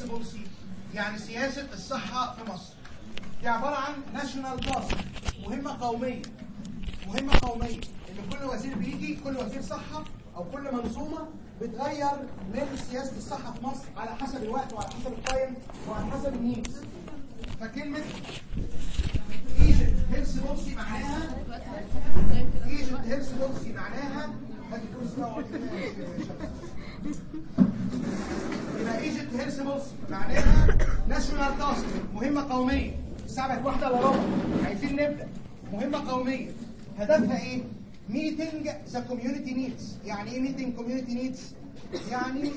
بولسي يعني سياسه الصحه في مصر. دي عباره عن ناشونال تاسك، مهمه قوميه. مهمه قوميه ان كل وزير بيجي، كل وزير صحه او كل منظومه بتغير من سياسه الصحه في مصر على حسب الوقت وعلى حسب التايم وعلى حسب النيدز. فكلمه ايجيبت هيلث بولسي معناها ايجيبت هيلث بولسي معناها يبقى ايجيبت هيلث بولسي معناها ناشونال تاسك، مهمه قوميه. الساعه بقت 1:15، عايزين نبدا. مهمه قوميه هدفها ايه؟ ميتنج ذا كوميونتي نيدز. يعني ايه ميتنج كوميونتي نيدز؟ يعني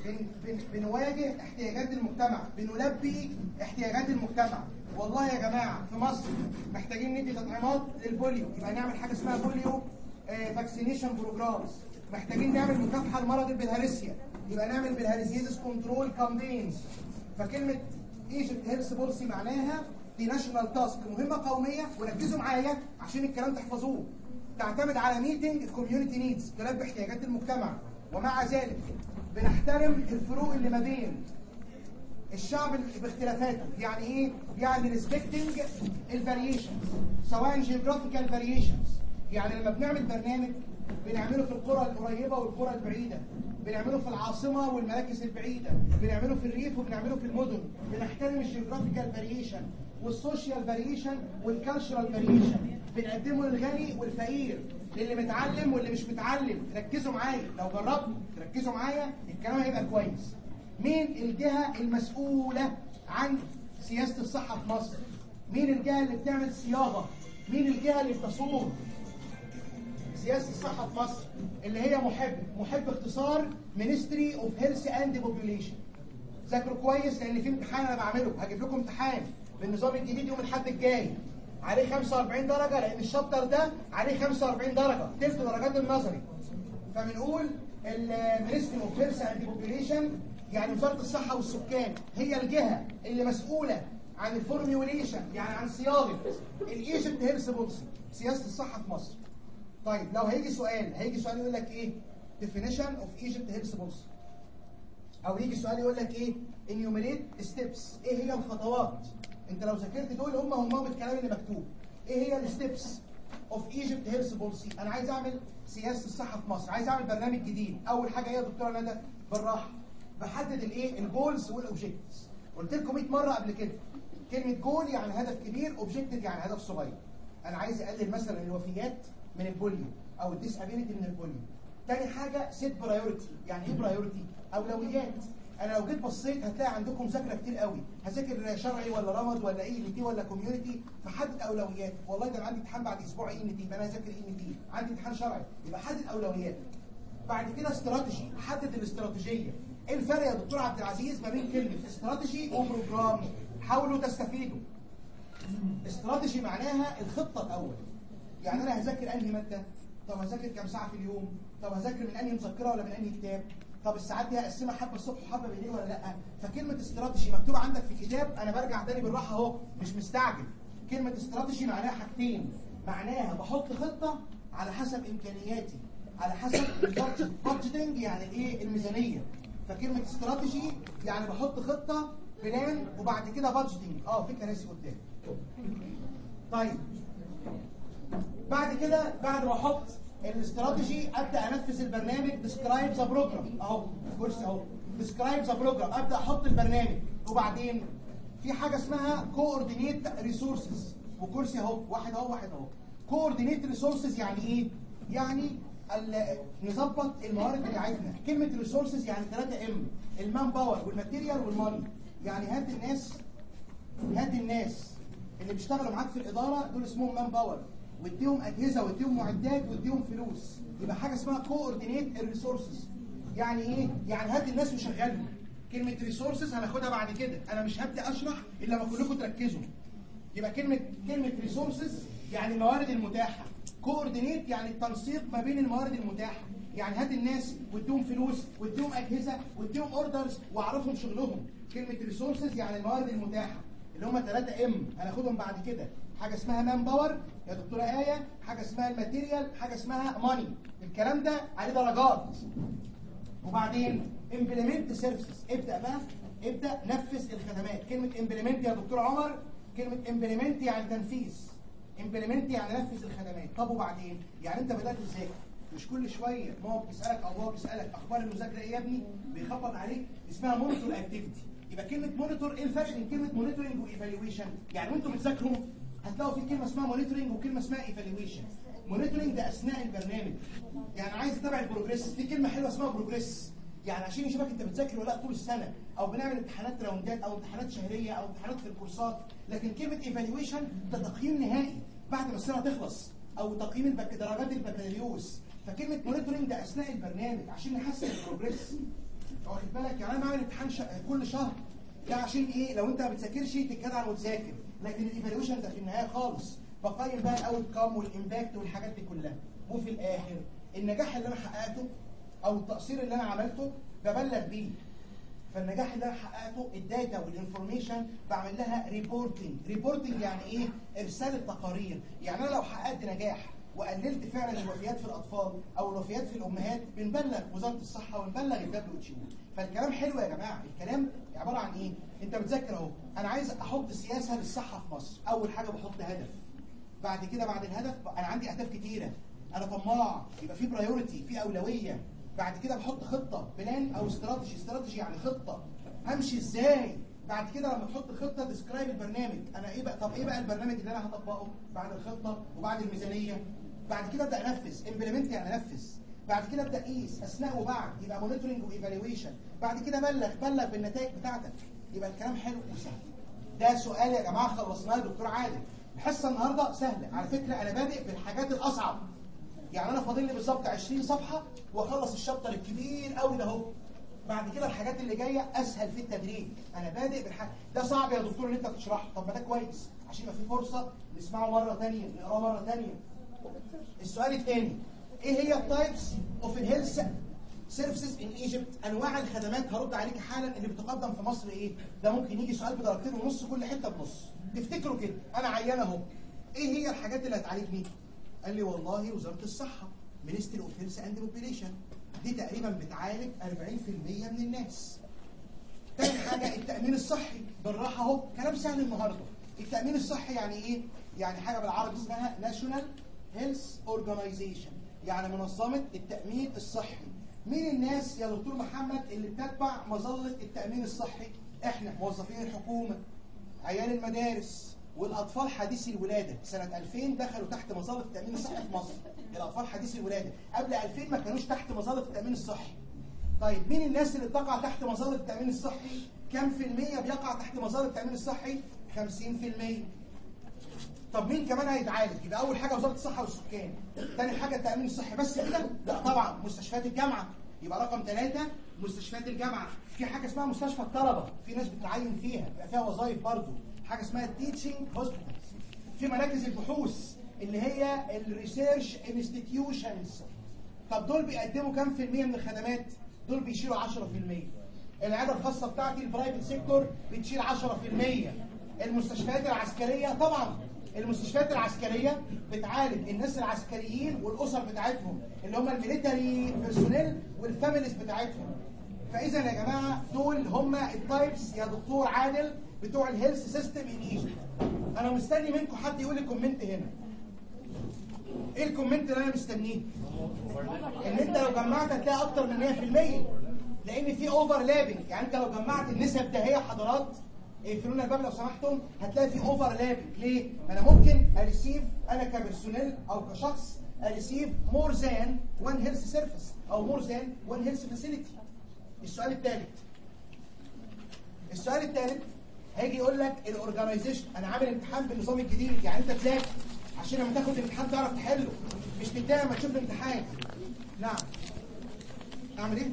بنواجه احتياجات المجتمع، بنلبي احتياجات المجتمع. والله يا جماعه في مصر محتاجين ندي تطعيمات للبوليو، يبقى نعمل حاجه اسمها بوليو فاكسينيشن بروجرامز. محتاجين نعمل مكافحه لمرض البلهارسيا، يبقى نعمل بالهارسيزيس كنترول كامبينز. فكلمه ايجيبت هيلث بولسي معناها دي ناشونال تاسك، مهمه قوميه. وركزوا معايا عشان الكلام تحفظوه. تعتمد على ميتنج كوميونتي نيدز، تلبي احتياجات المجتمع. ومع ذلك بنحترم الفروق اللي ما بين الشعب باختلافاته. يعني ايه؟ يعني ريسبكتنج الفاريشنز، سواء جيوغرافيكال فاريشنز. يعني لما بنعمل برنامج بنعمله في القرى القريبه والقرى البعيده، بنعمله في العاصمه والمراكز البعيده، بنعمله في الريف وبنعمله في المدن. بنحترم الجيوغرافيكال فاريشن والسوشيال فاريشن والكالتشرال فاريشن. بنقدمه للغني والفقير، للي متعلم واللي مش متعلم. ركزوا معايا، لو جربتوا تركزوا معايا الكلام هيبقى كويس. مين الجهه المسؤوله عن سياسه الصحه في مصر؟ مين الجهه اللي بتعمل صياغه؟ مين الجهه اللي بتصوغ سياسه الصحه في مصر؟ اللي هي محب اختصار Ministry of Health and Population. ذاكروا كويس لان في امتحان انا بعمله، هجيب لكم امتحان بالنظام الجديد يوم الاحد الجاي عليه 45 درجه، لان الشابتر ده عليه 45 درجه، تلت درجات النظري. فبنقول المينستري اوف هيلث اند بوبيوليشن يعني وزاره الصحه والسكان هي الجهه اللي مسؤوله عن الفورميوليشن، يعني عن صياغه الايجيبت هيلث بولسي، سياسه الصحه في مصر. طيب لو هيجي سؤال يقول لك ايه؟ definition of Egypt health policy. او يجي سؤال يقول لك ايه؟ enumerate steps. ايه هي الخطوات؟ انت لو ذاكرت دول هم الكلام اللي مكتوب. ايه هي الستبس اوف ايجيبت هيلث بولسي؟ انا عايز اعمل سياسه الصحه في مصر، عايز اعمل برنامج جديد. اول حاجه ايه يا دكتوره ندى؟ بالراحه. بحدد الايه؟ الجولز والاوبجكتيفز. قلت لكم 100 مره قبل كده كلمه جول يعني هدف كبير، اوبجكتيف يعني هدف صغير. انا عايز اقلل مثلا الوفيات من البوليو او الديسابيليتي من البوليو. تاني حاجه سيت برايورتي. يعني ايه برايورتي؟ اولويات. انا لو جيت بصيت هتلاقي عندكم مذاكره كتير قوي، هذاكر شرعي ولا رمض ولا اي ان تي ولا كوميونتي. فحدد اولويات. والله ده انا عندي امتحان بعد اسبوع اي ان تي، يبقى انا هذاكر اي ان تي. عندي امتحان شرعي، يبقى حدد اولويات. بعد كده استراتيجي، حدد الاستراتيجيه. ايه الفرق يا دكتور عبد العزيز ما بين كلمه استراتيجي وبروجرام؟ حاولوا تستفيدوا. استراتيجي معناها الخطه الاول. يعني انا هذاكر انهي ماده؟ طب هذاكر كام ساعه في اليوم؟ طب هذاكر من انهي مذكره ولا من انهي كتاب؟ طب الساعات دي هقسمها حبه الصبح وحبه بالليل ولا لا؟ فكلمه استراتيجي مكتوبه عندك في الكتاب، انا برجع تاني بالراحه اهو، مش مستعجل. كلمه استراتيجي معناها حاجتين، معناها بحط خطه على حسب امكانياتي، على حسب البادجيتنج يعني الايه؟ الميزانيه. فكلمه استراتيجي يعني بحط خطه بلان وبعد كده بادجيتنج. في كراسي قدامي. طيب بعد كده بعد ما احط الاستراتيجي ابدا انفذ البرنامج. ديسكرايب ذا بروجرام اهو كرسي اهو. ديسكرايب ذا بروجرام، ابدا احط البرنامج. وبعدين في حاجه اسمها كوردينيت ريسورسز، وكرسي اهو واحد اهو. كوردينيت ريسورسز يعني ايه؟ يعني نظبط الموارد بتاعتنا. كلمه ريسورسز يعني 3 ام، المان باور والماتيريال والماني. يعني هات الناس اللي بيشتغلوا معاك في الاداره، دول اسمهم مان باور، واديهم اجهزه واديهم معدات واديهم فلوس. يبقى حاجه اسمها كوردينيت الريسورسز. يعني ايه؟ يعني هات الناس وشغلهم. كلمه ريسورسز هناخدها بعد كده، انا مش هبدا اشرح الا لما كلكم تركزوا. يبقى كلمه ريسورسز يعني الموارد المتاحه. كوردينيت يعني التنسيق ما بين الموارد المتاحه. يعني هات الناس واديهم فلوس واديهم اجهزه واديهم اوردرز واعرفهم شغلهم. كلمه ريسورسز يعني الموارد المتاحه اللي هم 3 ام هناخدهم بعد كده. حاجه اسمها مان باور يا دكتوره ايه، حاجه اسمها الماتيريال، حاجه اسمها ماني. الكلام ده عليه درجات. وبعدين امبلمنت سيرفيسز، ابدا نفذ الخدمات. كلمه امبلمنت يا دكتور عمر، كلمه امبلمنت يعني تنفيذ، امبلمنت يعني نفذ الخدمات. طب وبعدين؟ يعني انت بدات تذاكر، مش كل شويه ماما بتسالك او بابا بيسالك اخبار المذاكره ايه يا ابني، بيخبط عليك، اسمها مونيتور اكتيفيتي. يبقى كلمه مونيتور، ايه الفرق بين كلمه مونيتورنج وايفالويشن؟ يعني وانتم بتذاكروا هتلاقوا في كلمه اسمها مونيتورنج وكلمه اسمها ايفالويشن. مونيتورنج ده اثناء البرنامج، يعني عايز تتابع البروجريس، في كلمه حلوه اسمها بروجريس، يعني عشان يشوفك انت بتذاكر ولا لا طول السنه، او بنعمل امتحانات راوندات او امتحانات شهريه او امتحانات في الكورسات. لكن كلمه ايفالويشن ده تقييم نهائي بعد ما السنه تخلص، او تقييم درجات البكالوريوس. فكلمه مونيتورنج ده اثناء البرنامج عشان نحسن البروجريس. واخد بالك؟ يعني انا بعمل امتحان كل شهر، ده عشان ايه؟ لو انت ما بتذاكرش تتجدع وتذاكر. لكن الايفالويشن ده في النهايه خالص بقيم بقى الاوت كام والامباكت والحاجات دي كلها، وفي الاخر النجاح اللي انا حققته او التقصير اللي انا عملته ببلغ بيه. فالنجاح اللي انا حققته الداتا والانفورميشن بعمل لها ريبورتنج. ريبورتنج يعني ايه؟ ارسال التقارير. يعني انا لو حققت نجاح وقللت فعلا الوفيات في الاطفال او الوفيات في الامهات، بنبلغ وزاره الصحه ونبلغ WHO. فالكلام حلو يا جماعه. الكلام عباره عن ايه؟ انت بتذاكر اهو، انا عايز احط سياسه للصحه في مصر. اول حاجه بحط هدف، بعد كده بعد الهدف انا عندي اهداف كتيره، انا طماع، يبقى في برايورتي، في اولويه. بعد كده بحط خطه، بلان او استراتيجي. استراتيجي يعني خطه، همشي ازاي. بعد كده لما تحط الخطه ديسكرايب البرنامج، انا ايه بقى؟ طب ايه بقى البرنامج اللي انا هطبقه بعد الخطه وبعد الميزانيه؟ بعد كده ابدا انفذ، امبلمنت يعني انفذ. بعد كده ابدا اقيس اثناء وبعد، يبقى مونيتورنج وايفالويشن. بعد كده بلغ بالنتائج بتاعتك. يبقى الكلام حلو وسهل. ده سؤال يا جماعه خلصناه يا دكتور عادل. الحصه النهارده سهله على فكره، انا بادئ بالحاجات الاصعب. يعني انا فاضل لي بالظبط 20 صفحه واخلص الشابتر الكبير قوي ده اهو. بعد كده الحاجات اللي جايه اسهل في التدريج. انا بادئ بالحاجه ده صعب يا دكتور ان انت تشرحه، طب ما ده كويس عشان يبقى في فرصه نسمعه مره ثانيه، نقراه مره ثانيه. السؤال الثاني، ايه هي التايبس اوف الهيلث سيرفيسز ان ايجيبت؟ انواع الخدمات. هرد عليك حالا اللي بتقدم في مصر ايه؟ ده ممكن يجي سؤال بدرجتين ونص كل حته بنص. تفتكروا كده انا عيان اهو، ايه هي الحاجات اللي هتعالجني؟ قال لي والله وزاره الصحه، مينستري اوف هيلث اند بوبيليشن، دي تقريبا بتعالج 40% من الناس. تاني حاجه التامين الصحي، بالراحه اهو، كلام سهل النهارده. التامين الصحي يعني ايه؟ يعني حاجه بالعربي اسمها ناشونال هيلث اورجانيزيشن، يعني منظمه التامين الصحي. مين الناس يا دكتور محمد اللي بتتبع مظله التامين الصحي؟ احنا موظفين الحكومه، عيال المدارس، والاطفال حديثي الولاده. سنه 2000 دخلوا تحت مظله التامين الصحي في مصر. الاطفال حديثي الولاده، قبل 2000 ما كانوش تحت مظله التامين الصحي. طيب مين الناس اللي بتقع تحت مظله التامين الصحي؟ كم في المية بيقع تحت مظله التامين الصحي؟ 50%. طب مين كمان هيتعالج؟ يبقى اول حاجه وزاره الصحه والسكان، ثاني حاجه التامين الصحي. بس كده؟ لا طبعا، مستشفيات الجامعه. يبقى رقم 3 مستشفيات الجامعه. في حاجه اسمها مستشفى الطلبه، في ناس بتتعين فيها، بيبقى فيها وظائف برضه، حاجه اسمها التيتشنج هوسبيتالز. في مراكز البحوث اللي هي الريسيرش انستتيوشنز. طب دول بيقدموا كام في المية من الخدمات؟ دول بيشيلوا 10%. العياده الخاصه بتاعتي البرايفت سيكتور بتشيل 10%. المستشفيات العسكريه طبعا، المستشفيات العسكريه بتعالج الناس العسكريين والاسر بتاعتهم اللي هم الميليتري بيرسونيل والفاميليز بتاعتهم. فاذا يا جماعه دول هم التايبس يا دكتور عادل بتوع الهيلث سيستم ان ايجيبت. انا مستني منكم حد يقول لي كومنت هنا. ايه الكومنت اللي انا مستنيه؟ ان انت لو جمعت هتلاقي اكتر من 100%، لان في اوفرلابنج. يعني انت لو جمعت النسب ده هي حضرات، اقفلوا لنا الباب لو سمحتم، هتلاقي في اوفرلابنج. ليه؟ انا ممكن اريسيف انا كبرسونيل او كشخص اريسيف مور ذان وان هيلث سيرفيس او مور ذان وان هيلث فاسيلتي. السؤال الثالث هيجي يقول لك الاورجنايزيشن. انا عامل امتحان بالنظام الجديد، يعني انت تذاكر عشان لما تاخد الامتحان تعرف تحله، مش تتضايق لما تشوف الامتحان. نعم. اعمل ايه؟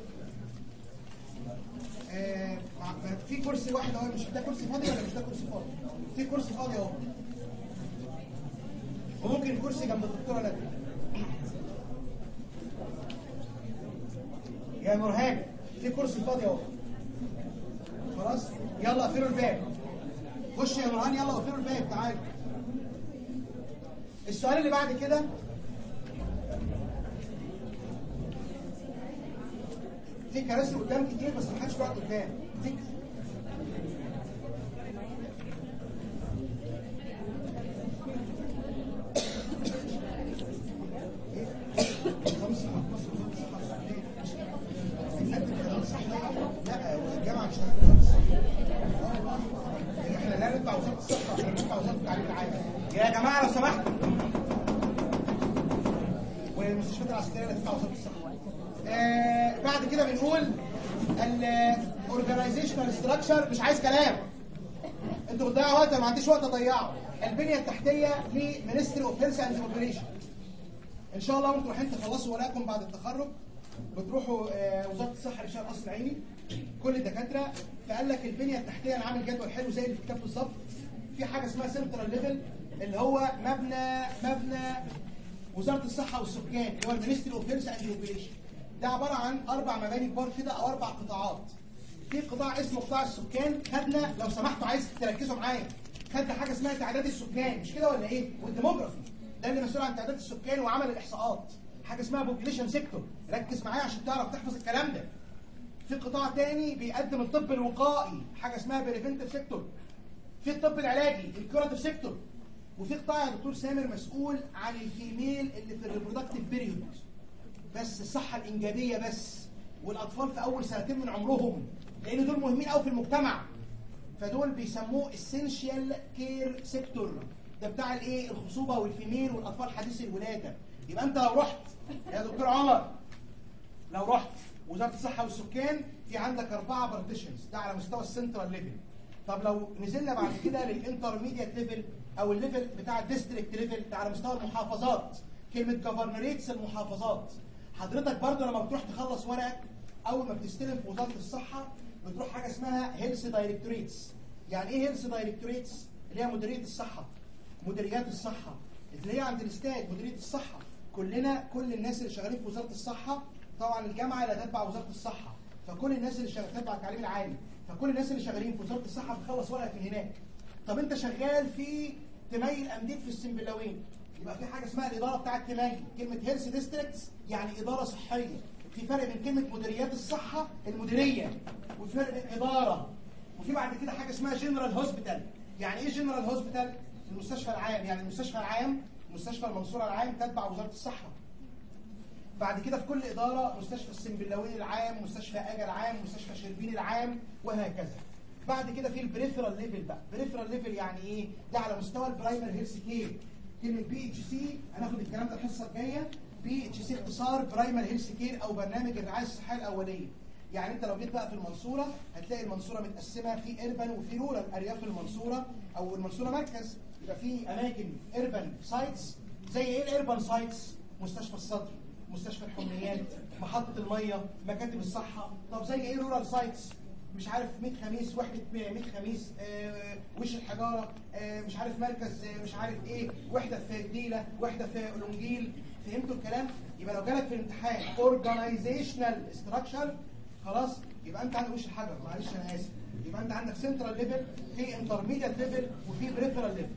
في كرسي واحد اهو، مش ده كرسي فاضي ولا مش ده كرسي فاضي؟ في كرسي فاضي اهو، وممكن كرسي جنب الدكتوره ندى. يا نورهان في كرسي فاضي اهو. خلاص يلا اقفلوا الباب. خش يا نورهان يلا اقفلوا الباب. تعالى. السؤال اللي بعد كده، في كراسي قدام كتير بس ما حدش بيقعد قدام. لا الجامعه مش احنا لا نتبع وزاره الصحه، احنا نتبع وزاره التعليم العالي يا جماعه لو سمحتوا. والمستشفيات العسكريه اللي تتبع وزاره الصحه. بعد كده بنقول الاورجنايزيشنال ستراكشر. مش عايز كلام، انتوا بتضيعوا وقت، ما عنديش وقت اضيعه. البنيه التحتيه لمينستري اوف هيلث اند بوبيليشن. ان شاء الله وانتوا رايحين تخلصوا ورقكم بعد التخرج بتروحوا وزاره الصحه لشرق قصر العيني كل الدكاتره، فقال لك البنيه التحتيه انا عامل جدول حلو زي اللي في الكتاب بالظبط. في حاجه اسمها سنترال ليفل اللي هو مبنى وزاره الصحه والسكان اللي هو المينستري اوف هيلث اند بوبيليشن. ده عباره عن 4 مباني كبار كده او 4 قطاعات. في قطاع اسمه قطاع السكان. خدنا لو سمحتوا عايز تركزوا معايا، خدنا حاجه اسمها تعداد السكان مش كده ولا ايه؟ والديموغرافي ده اللي مسؤول عن تعداد السكان وعمل الاحصاءات. حاجه اسمها بوبيليشن سيكتور، ركز معايا عشان تعرف تحفظ الكلام ده. في قطاع تاني بيقدم الطب الوقائي، حاجه اسمها بريفنتيف سيكتور. في الطب العلاجي الكيوراتيف سيكتور. وفي قطاع يا دكتور سامر مسؤول عن الفيميل اللي في الريبرودكتيف بيريود، بس الصحه الانجابيه بس، والاطفال في اول سنتين من عمرهم، لان دول مهمين قوي في المجتمع. فدول بيسموه اسينشال كير سيكتور. ده بتاع الايه؟ الخصوبه والفيميل والاطفال حديث الولاده. يبقى انت لو رحت يا دكتور عمر، لو رحت وزاره الصحه والسكان في عندك 4 بارتيشنز، ده على مستوى السنترال ليفل. طب لو نزلنا بعد كده للانترميديت ليفل او الليفل بتاع الديستريكت ليفل، ده على مستوى المحافظات. كلمه جفرنريتس المحافظات. حضرتك برضه لما بتروح تخلص ورقك اول ما بتستلم في وزاره الصحه بتروح حاجه اسمها هيلث دايركتوريتس. يعني ايه هيلث دايركتوريتس؟ اللي هي مديريه الصحه، مديريات الصحه اللي هي عند الاستاد مديريه الصحه. كل الناس اللي شغالين في وزاره الصحه، طبعا الجامعه لا تتبع وزاره الصحه، فكل الناس اللي شغالين تتبع التعليم العالي، فكل الناس اللي شغالين في وزاره الصحه بتخلص ورقك من هناك. طب انت شغال في تميل امديد في السنبلاوين، يبقى في حاجه اسمها الاداره بتاعه تميل. كلمه هيلث ديستريكتس يعني اداره صحيه. في فرق بين كلمه مديريات الصحه المديريه، وفي فرق بين اداره. وفي بعد كده حاجه اسمها جنرال هوسبيتال. يعني ايه جنرال هوسبيتال؟ المستشفى العام. يعني المستشفى العام، مستشفى المنصوره العام تتبع وزاره الصحه. بعد كده في كل اداره مستشفى السنبلاوين العام، مستشفى اجا العام، مستشفى شربين العام، وهكذا. بعد كده في البريفرال ليفل بقى. بريفرال ليفل يعني ايه؟ ده على مستوى البرايمري هيلث كير. كلمه بي اتش سي هناخد الكلام ده الحصه الجايه. بي اتش سي اختصار برايمري هيلث كير او برنامج الرعايه الصحيه الاوليه. يعني انت لو جيت بقى في المنصوره هتلاقي المنصوره متقسمه في اربن وفي رورال. ارياف المنصوره او المنصوره مركز يبقى في اماكن اربن سايتس. زي ايه الاربن سايتس؟ مستشفى الصدر، مستشفى الحميات، محطه الميه، مكاتب الصحه. طب زي ايه رورال سايتس؟ مش عارف 100 خميس، وحده 100 خميس، وش الحجاره، مش عارف مركز، مش عارف ايه، وحده في جديله، وحده في اولونجيل. فهمتوا الكلام؟ يبقى لو جالك في الامتحان اورجانيزيشنال ستراكشر خلاص يبقى انت عندك وش الحجر. معلش انا اسف. يبقى انت عندك سنترال ليفل، في انترميديت ليفل، وفي بريفرال ليفل.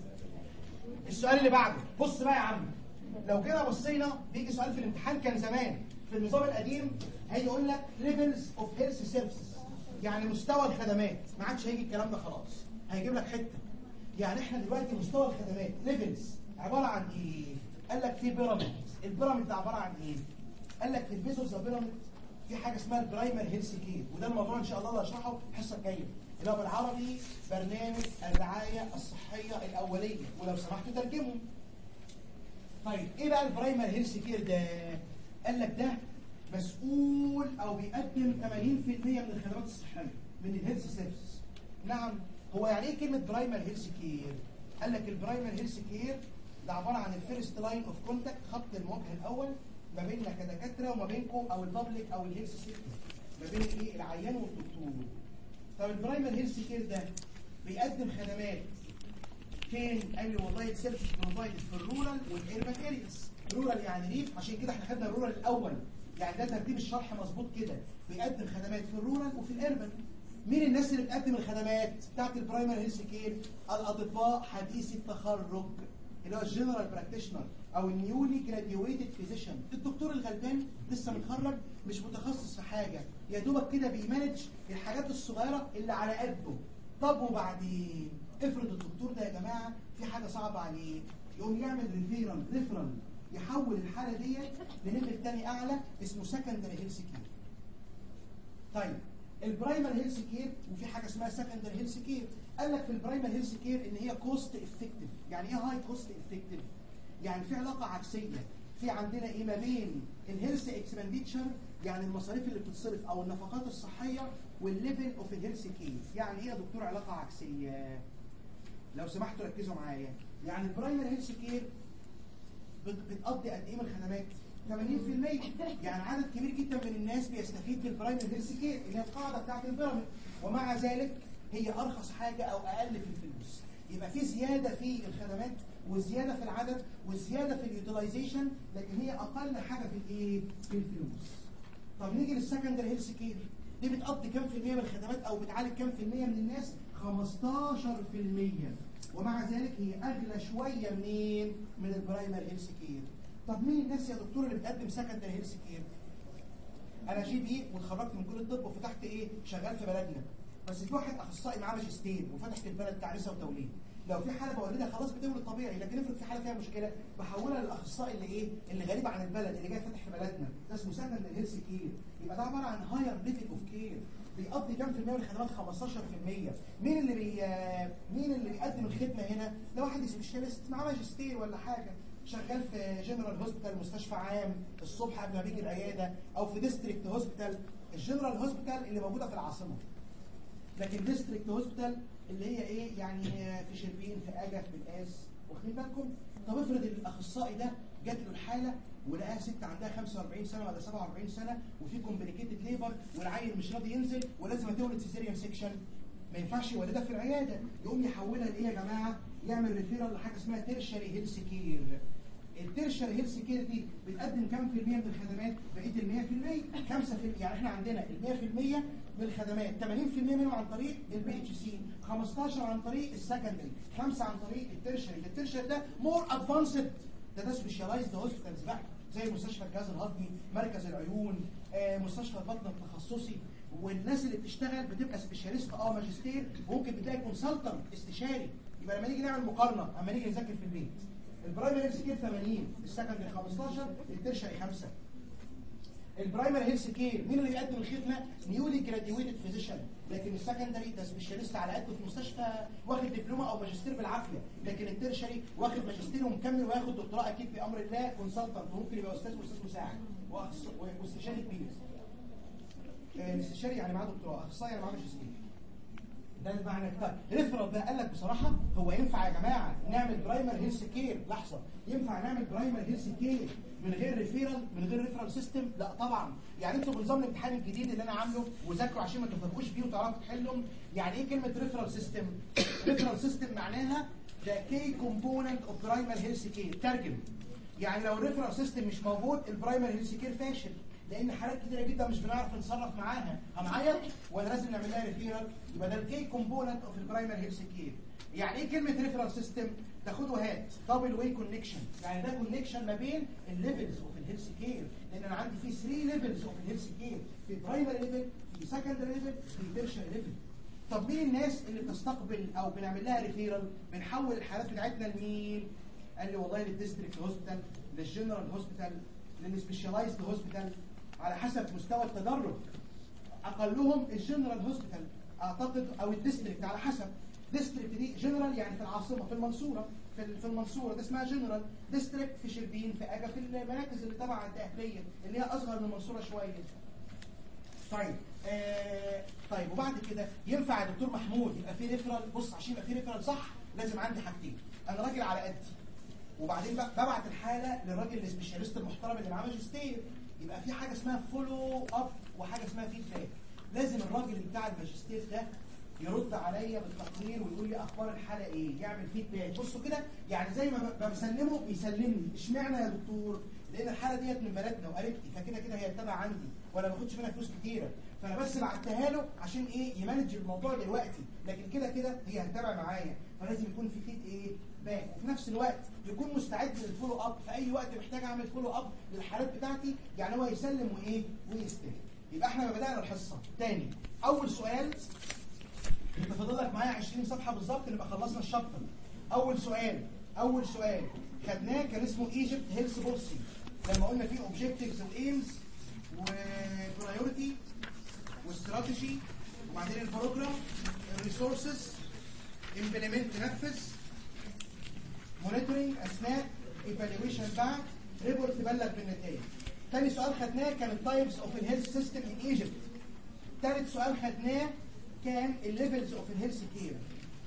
السؤال اللي بعده، بص بقى يا عم، لو جينا بصينا بيجي سؤال في الامتحان كان زمان في النظام القديم هيجي يقول لك ليفلز اوف هيلث سيرفيسز، يعني مستوى الخدمات. ما عادش هيجي الكلام ده خلاص، هيجيب لك حته. يعني احنا دلوقتي مستوى الخدمات ليفلز عباره عن ايه؟ قال لك في بيراميد. البيراميد ده عباره عن ايه؟ قال لك في البيز اوف ذا بيراميد في حاجه اسمها البرايمري هيلث كير، وده الموضوع ان شاء الله اللي هشرحه الحصه الجايه، اللي هو بالعربي برنامج الرعايه الصحيه الاوليه، ولو سمحتوا ترجمه. طيب ايه بقى البرايمري هيلث كير ده؟ قال لك ده مسؤول او بيقدم 80% من الخدمات الصحيه من الهيلث سيرفيسز. نعم، هو يعني ايه كلمه برايمري هيلث كير؟ قال لك البرايمري هيلث كير ده عباره عن الفيرست لاين اوف كونتاكت، خط المواجهه الاول ما بيننا كدكاتره وما بينكم او البابليك او الهيلث سيكتور، ما بين الايه؟ العيان والدكتور. طب البرايمري هيلث كير ده بيقدم خدمات فين؟ قال لي والله السيرفيس بروفايدد في الرورال والاربن ارياز. رورال يعني ريف، عشان كده احنا خدنا الرورال الاول، يعني ده ترتيب الشرح مظبوط كده. بيقدم خدمات في الرورال وفي الاربن. مين الناس اللي بتقدم الخدمات بتاعت البرايمري هيلث كير؟ الاطباء حديثي التخرج، اللي هو الجنرال براكتيشنر او النيولي جراديويتد فيزيشن. الدكتور الغلبان لسه متخرج مش متخصص في حاجه. حاجه، يا دوبك كده بيمانج الحاجات الصغيره اللي على قده. طب وبعدين افرض الدكتور ده يا جماعه في حاجه صعبه عليه، يقوم يعمل ريفيرال يحول الحاله ديت لليفل تاني اعلى اسمه سكندري هيلث كير. طيب البرايمري هيلث كير وفي حاجه اسمها سكندري هيلث كير. قال لك في البرايمري هيلث كير ان هي كوست افكتيف. يعني ايه هاي كوست افكتيف؟ يعني في علاقه عكسيه. في عندنا ايه ما بين الهيلث اكسبنديتشر، يعني المصاريف اللي بتتصرف او النفقات الصحيه، والليفل اوف الهيلث كير. يعني ايه يا دكتور علاقه عكسيه؟ لو سمحتوا ركزوا معايا. يعني البرايمري هيلث كير بتقضي قد ايه من الخدمات؟ 80%. يعني عدد كبير جدا من الناس بيستفيد بالبرايمري هيلث كير اللي هي القاعده بتاعت البيراميد، ومع ذلك هي ارخص حاجه او اقل في الفلوس. يبقى في زياده في الخدمات وزياده في العدد وزياده في اليوتيلايزيشن، لكن هي اقل حاجه في الايه؟ في الفلوس. طب نيجي للسكندري هيلث كير، دي بتقضي كام في المية من الخدمات او بتعالج كام في المية من الناس؟ 15%. ومع ذلك هي اغلى شويه من البرايمري هيلث كير. طب مين الناس يا دكتور اللي بتقدم سكندري هيلث كير؟ انا جي بي واتخرجت من كليه الطب وفتحت ايه؟ شغال في بلدنا. بس في واحد اخصائي معاه ماجستير وفتح في البلد بتاع نساء وتوليد. لو في حاله بولدها خلاص بتولد طبيعي، لكن افرض في حاله فيها مشكله بحولها للاخصائي اللي ايه؟ اللي غريب عن البلد، اللي جاي فاتح في بلدنا، ده اسمه سكندري هيلث كير. يبقى ده عباره عن هاير ليفل اوف كير. بيقضي كام في المية من الخدمات؟ 15%. مين اللي بيقدم الخدمه هنا؟ ده واحد سبيشاليست معاه ماجستير ولا حاجه، شغال في جنرال هوسبيتال، مستشفى عام الصبح قبل ما بيجي العياده، او في ديستريكت هوسبيتال. الجنرال هوسبيتال اللي موجوده في العاصمه، لكن ديستريكت هوسبيتال اللي هي ايه؟ يعني في شربين، في اجا، في القاس. واخدين بالكم؟ طب افرض الاخصائي ده جات له الحاله ولقاها ست عندها 45 سنه ولا 47 سنه وفي كومبليكيتد ليبر والعيل مش راضي ينزل ولازم تولد سيزيريان سيكشن، ما ينفعش يولدها في العياده، يقوم يحولها لايه يا جماعه؟ يعمل ريفيرال لحاجه اسمها تيرشري هيلث كير. التيرشري هيلث كير دي بتقدم كام في المية من الخدمات؟ بقيه ال 100%، 5%. يعني احنا عندنا ال 100% من الخدمات 80% منهم عن طريق البي اتش سي، 15 عن طريق السكندري، 5 عن طريق التيرشري. التيرشري ده مور ادفانسد، ده سبيشاليزد هوسبيتالز بقى، زي مستشفى الجهاز الهضمي، مركز العيون، مستشفى البطن التخصصي. والناس اللي بتشتغل بتبقى سبيشاليست ماجستير، وممكن بتلاقي كونسلتنت استشاري. يبقى لما نيجي نعمل مقارنه، اما نيجي نذاكر في البيت، البرايمري هيلث كير 80، السكندري 15، التيرشري 5. البرايمري هيلث كير مين اللي بيقدم الخدمه؟ نيولي جراديويتد فيزيشن، لكن السكندري ده سبيشاليست على قده في مستشفى واخد دبلومه او ماجستير بالعافيه، لكن التيرشري واخد ماجستير ومكمل وياخد دكتوراه اكيد بامر الله، كونسلتنت، وممكن يبقى استاذ واستاذ مساعد واستشاري كبير. الاستشاري يعني معاه دكتوراه، اخصائي يعني معاه ماجستير. ده المعنى بتاعه. ريفرال ده قال لك بصراحه هو ينفع يا جماعه نعمل برايمري هيلث كير؟ لحظه، ينفع نعمل برايمري هيلث كير من غير ريفرال سيستم؟ لا طبعا. يعني انتوا بنظام الامتحان الجديد اللي انا عامله وذاكروا عشان ما تفاجئوش بيه وتعرفوا تحلهم. يعني ايه كلمه ريفرال سيستم؟ ريفرال سيستم معناها ده كي كومبوننت اوف برايمري هيلث كير. ترجم يعني لو الريفرال سيستم مش موجود البرايمري هيلث كير فاشل، لان حالات كتيره جدا مش بنعرف نتصرف معاها. هنعيط ولا لازم نعمل لها ريفيرال؟ يبقى ده الكي كومبوننت اوف البرايمري هيلث كير. يعني ايه كلمه ريفرال سيستم؟ تاخدوا هات دبل واي كونكشن، يعني ده كونكشن ما بين الليفلز اوف الهيلث كير، لان انا عندي في 3 ليفلز اوف الهيلث كير، في برايمري ليفل، في سكندري ليفل، في تيرشري ليفل. طب مين الناس اللي بتستقبل او بنعمل لها ريفيرال؟ بنحول الحالات بتاعتنا لمين؟ قال لي والله للديستريكت هوسبيتال، للجنرال هوسبيتال، للسبيشاليزد هوسبيتال، على حسب مستوى التدرج. اقلهم الجنرال هوسبيتال اعتقد، او الديستريكت، على حسب. ديستريكت دي جنرال يعني في العاصمه، في المنصوره، في المنصوره ده اسمها جنرال. ديستريكت في شربين، في اجا، في المراكز اللي تبع التاهليه اللي هي اصغر من المنصوره شويه. طيب طيب وبعد كده ينفع يا دكتور محمود يبقى في ريفرال؟ بص، عشان يبقى في ريفرال صح لازم عندي حاجتين. انا راجل على قدي، وبعدين ببعت الحاله للراجل السبيشاليست المحترم اللي معاه ماجستير، يبقى في حاجه اسمها فولو اب وحاجه اسمها فيدباك. لازم الراجل بتاع الماجستير ده يرد عليا بالتقرير ويقول لي اخبار الحاله ايه، يعمل فيدباك. بصوا كده، يعني زي ما بسلمه بيسلمني. اشمعنى يا دكتور؟ لان الحاله ديت من بلدنا وقريبتي، فكده كده هي تبع عندي وانا ما باخدش منها فلوس كتيره، فانا بس بعتها له عشان ايه؟ يمانج الموضوع دلوقتي، لكن كده كده هي هتتابع معايا، فلازم يكون في فيد ايه؟ باك. وفي نفس الوقت يكون مستعد للفولو اب في اي وقت محتاج اعمل فولو اب للحالات بتاعتي، يعني هو يسلم وايه؟ ويستلم. يبقى احنا بدأنا الحصه تاني. اول سؤال، انت فاضل لك معايا 20 صفحه بالظبط نبقى خلصنا الشابتر. اول سؤال خدناه كان اسمه ايجيبت هيلث بوليسي، لما قلنا فيه اوبجكتيفز وايمز وبرايورتي واستراتيجي وبعدين البروجرام، الريسورسز، امبلمنت نفذ، مونيتورنج اثناء، ايفالويشن بعد، ريبورت تبلغ بالنتائج. تاني سؤال خدناه كان التايبس اوف الهيلث سيستم ان ايجيبت. تالت سؤال خدناه كان الليفلز اوف الهيلث كير.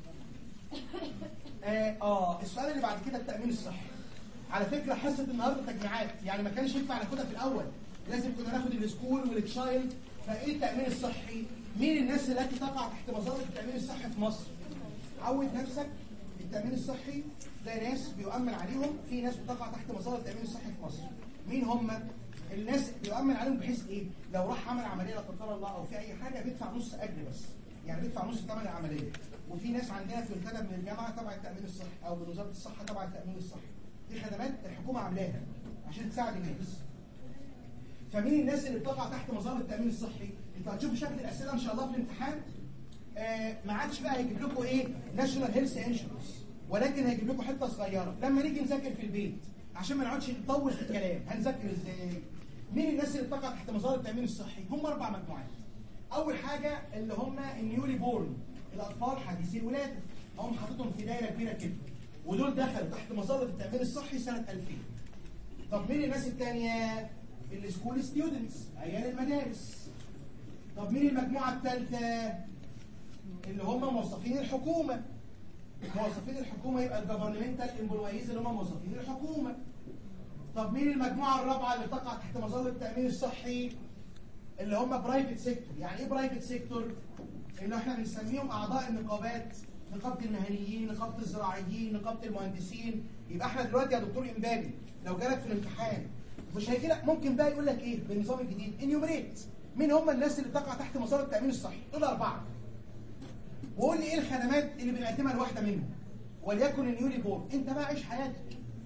السؤال اللي بعد كده التأمين الصحي. على فكرة حصة النهارده تجميعات، يعني ما كانش ينفع ناخدها في الأول، لازم كنا ناخد السكول والتشايلد. فإيه التأمين الصحي؟ مين الناس التي تقع تحت مظلة التأمين الصحي في مصر؟ عود نفسك التأمين الصحي ده ناس بيؤمن عليهم، في ناس بتقع تحت مظلة التأمين الصحي في مصر. مين هم؟ الناس بيؤمن عليهم بحيث إيه؟ لو راح عمل عملية لا قدر الله أو في أي حاجة بيدفع نص أجر بس، يعني بيدفع نص ثمن العملية. وفي ناس عندنا في منتدى من الجامعة تبع التأمين الصحي أو من وزارة الصحة تبع التأمين الصحي. دي خدمات الحكومة عاملاها عشان تساعد الناس. فمين الناس اللي بتقع تحت مظله التأمين الصحي؟ انتوا هتشوفوا شكل الأسئلة إن شاء الله في الامتحان. ما عادش بقى هيجيب لكم إيه؟ ناشونال هيلث انشورنس، ولكن هيجيب لكم حتة صغيرة لما نيجي نذاكر في البيت عشان ما نقعدش نطول في الكلام. هنذاكر إزاي؟ مين الناس اللي بتقع تحت مظله التأمين الصحي؟ هم 4 مجموعات. أول حاجة اللي هم النيولي بورن، الأطفال حديثي الولادة، هم حاططهم في دايرة كبيرة كده، ودول دخلوا تحت مظلة التأمين الصحي سنة 2000. طب مين الناس الثانية؟ السكول ستودنتس، عيال المدارس. طب مين المجموعة الثالثة؟ اللي هم موظفين الحكومة. موظفين الحكومة يبقى الجفرنمنتال امبلويز اللي هم موظفين الحكومة. طب مين المجموعة الرابعة اللي تقع تحت مظلة التأمين الصحي؟ اللي هم برايفت سيكتور. يعني ايه برايفت سيكتور؟ اللي احنا بنسميهم اعضاء النقابات، نقابة المهنيين، نقابة الزراعيين، نقابة المهندسين. يبقى احنا دلوقتي يا دكتور امبابي لو جالك في الامتحان مش هيجي لك، ممكن بقى يقول لك ايه بالنظام الجديد؟ انيومريت مين هم الناس اللي تقع تحت مظله التأمين الصحي؟ دول 4. وقول لي ايه الخدمات اللي بنقدمها لواحده منهم، وليكن النيولي بورن. انت بقى عيش حياتك.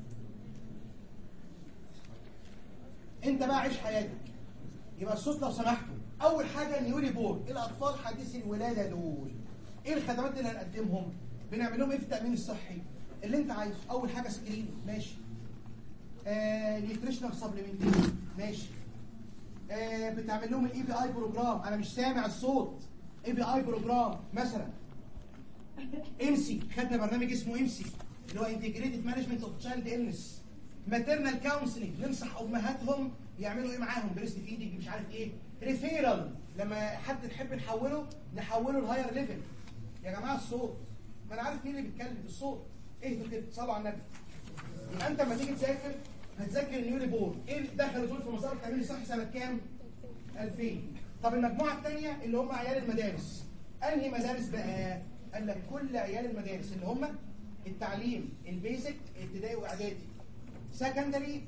يبقى الصوت لو سمحتوا. اول حاجه النيولي بورن، الاطفال حديثي الولاده دول. ايه الخدمات اللي هنقدمهم؟ بنعمل لهم ايه في التأمين الصحي؟ اللي انت عايزه. اول حاجه سكرين، ماشي. نيوتريشنال سبلمنتيشن، ماشي. بتعمل لهم الاي بي اي بروجرام. انا مش سامع الصوت. اي بي اي بروجرام مثلا. امسي، خدنا برنامج اسمه امسي اللي هو انتجريتد مانجمنت اوف تشايلد إلنس. ماتيرنال كونسلنج، ننصح امهاتهم يعملوا ايه معاهم، بريست فيدنج، مش عارف ايه. ريفيرال، لما حد نحب نحوله لهاير ليفل. يا جماعه الصوت، ما انا عارف مين اللي بيتكلم بالصوت. اهدوا كده، صلوا على النبي. يبقى انت لما تيجي تذاكر هتذاكر النيولي بورن. ايه اللي دخلوا دول في مسار التأمين الصحي سنه كام؟ 2000. طب المجموعه الثانيه اللي هم عيال المدارس. انهي مدارس بقى؟ قال لك كل عيال المدارس اللي هم التعليم البيزك، ابتدائي واعدادي، سكندري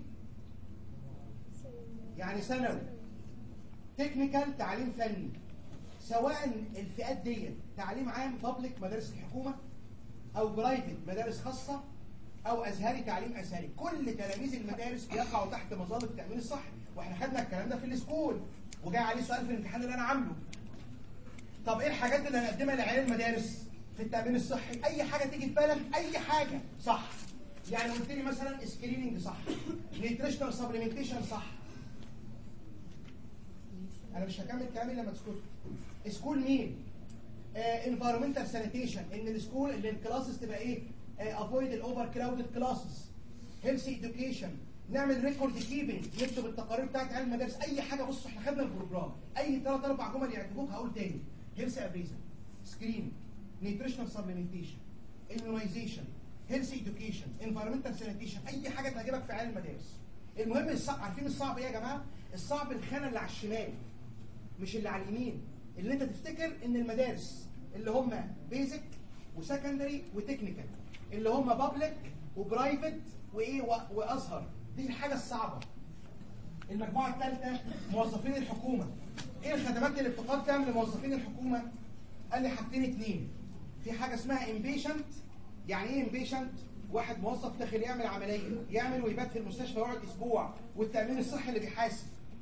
يعني ثانوي، تكنيكال تعليم فني، سواء الفئات دي تعليم عام بابليك مدارس الحكومه، او برايفت مدارس خاصه، او ازهري تعليم ازهري. كل تلاميذ المدارس بيقعوا تحت مظله التأمين الصحي، واحنا خدنا الكلام ده في السكول وجاي عليه سؤال في الامتحان اللي انا عامله. طب ايه الحاجات اللي هنقدمها لعيال المدارس في التأمين الصحي؟ اي حاجه تيجي في بالك، اي حاجه صح. يعني قلت لي مثلا سكريننج صح، نيوتريشنال سبلمنتيشن صح. انا مش هكمل كلامي لما تسكتوا. سكول مين؟ انفايرمنتال سانيتيشن، ان السكول اللي الكلاسز تبقى ايه؟ افويد الاوفر كراودد كلاسز. هيلث اديوكيشن، نعمل ريكورد كيبنج، نكتب التقارير بتاعت عيال المدارس. اي حاجه. بصوا احنا خدنا البروجرام، اي 3-4 جمل يعجبوك هقول تاني. هيلث ابريزل، سكرين، نيوتريشنال سبلمنتيشن، immunization، هيلث اديوكيشن، انفايرمنتال سانيتيشن. اي حاجه تعجبك في عيال المدارس. المهم عارفين الصعب ايه يا جماعه؟ الصعب الخانه اللي على الشمال مش اللي على اليمين. اللي انت تفتكر ان المدارس اللي هم بيزك وسكندري وتكنيكال، اللي هم بابليك وبرايفت وايه وازهر، دي الحاجه الصعبه. المجموعه الثالثه موظفين الحكومه. ايه الخدمات اللي بتقدم لموظفين الحكومه؟ قال لي حاجتين 2. في حاجه اسمها امبيشنت. يعني ايه امبيشنت؟ واحد موظف داخل يعمل عمليه، يعمل ويبات في المستشفى ويقعد اسبوع، والتامين الصحي اللي بيحاسب.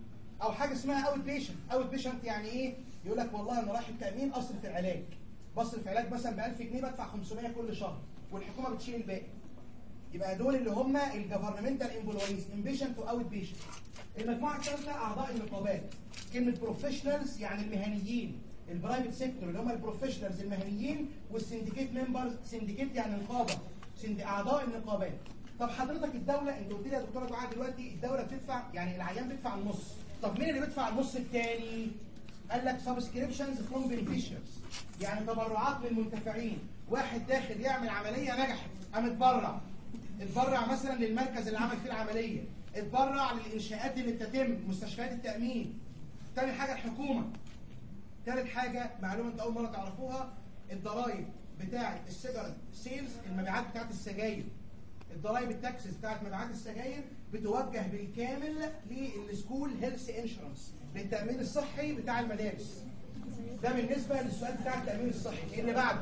او حاجه اسمها اوت بيشنت. اوت بيشنت يعني ايه؟ يقول لك والله انا رايح التامين اصرف العلاج، بصرف علاج مثلا ب 1000 جنيه بدفع 500 كل شهر والحكومه بتشيل الباقي. يبقى دول اللي هم الجفرمنتال امبلويز، امبيشنت واوت بيشنت. المجموعه الثالثه اعضاء النقابات. كلمه بروفيشنالز يعني المهنيين، البرايفت سيكتور اللي هم البروفيشنالز المهنيين، والسندكيت ممبرز، سندكيت يعني نقابه، اعضاء النقابات. طب حضرتك الدوله، انت قلت لي يا دكتوره دعاء دلوقتي الدوله بتدفع، يعني العيان بيدفع النص، طب مين اللي بيدفع النص الثاني؟ قال لك سبسكريبشنز فروم بينيفيشرز، يعني تبرعات من المنتفعين. واحد داخل يعمل عمليه نجحت قام اتبرع، اتبرع مثلا للمركز اللي عمل فيه العمليه، اتبرع للانشاءات اللي بتتم مستشفيات التامين. تاني حاجه الحكومه. ثالث حاجه معلومه انت اول مره تعرفوها، الضرائب بتاعه السيجارت سيلز، المبيعات بتاعه السجاير، الضرائب التاكسز بتاعه مبيعات السجاير بتوجه بالكامل للسكول هيلث انشورنس، للتامين الصحي بتاع المدارس. ده بالنسبه للسؤال بتاع التامين الصحي. اللي بعده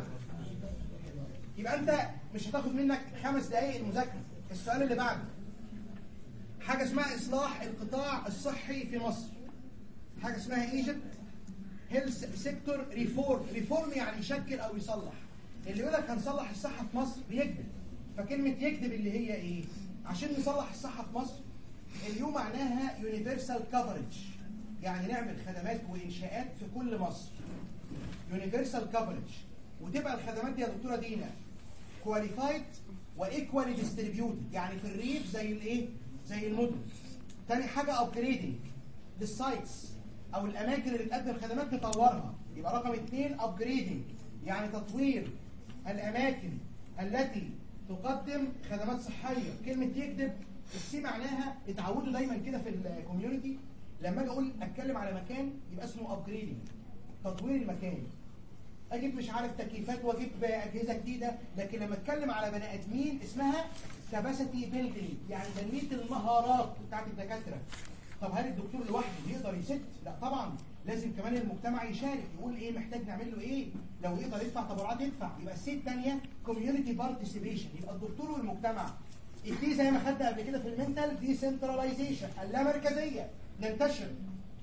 يبقى انت مش هتاخد منك 5 دقائق المذاكره. السؤال اللي بعده حاجه اسمها اصلاح القطاع الصحي في مصر، حاجه اسمها ايجيبت هيلث سيكتور ريفورم. ريفورم يعني يشكل او يصلح. اللي يقول لك هنصلح الصحه في مصر بيكذب. فكلمه يكذب اللي هي ايه؟ عشان نصلح الصحه في مصر اليوم معناها يونيفرسال كفرج، يعني نعمل خدمات وانشاءات في كل مصر. يونيفرسال كفرج، وتبقى الخدمات دي يا دكتوره دينا كواليفايد وايكوالي ديستريبيوتد، يعني في الريف زي الايه؟ زي المدن. تاني حاجه ابجريدنج للسايتس او الاماكن اللي بتقدم خدمات تطورها. يبقى رقم 2 ابجريدنج، يعني تطوير الاماكن التي تقدم خدمات صحيه. كلمه يكذب السي معناها اتعودوا دايما كده في الكوميونتي لما اجي اقول اتكلم على مكان يبقى اسمه ابجريدنج، تطوير المكان. اجيب مش عارف تكييفات واجيب اجهزه جديده، لكن لما اتكلم على بني ادمين اسمها كاباسيتي بيلدينج، يعني تنميه المهارات بتاعت الدكاتره. طب هل الدكتور لوحده يقدر يست؟ لا طبعا، لازم كمان المجتمع يشارك، يقول ايه محتاج نعمل له ايه، لو يقدر يدفع تبرعات يدفع. يبقى السي الثانيه كوميونتي بارتيسيبيشن، يبقى الدكتور والمجتمع. دي زي ما خدنا قبل كده في المنتال ديسنتراليزيشن، اللامركزيه، ننتشر.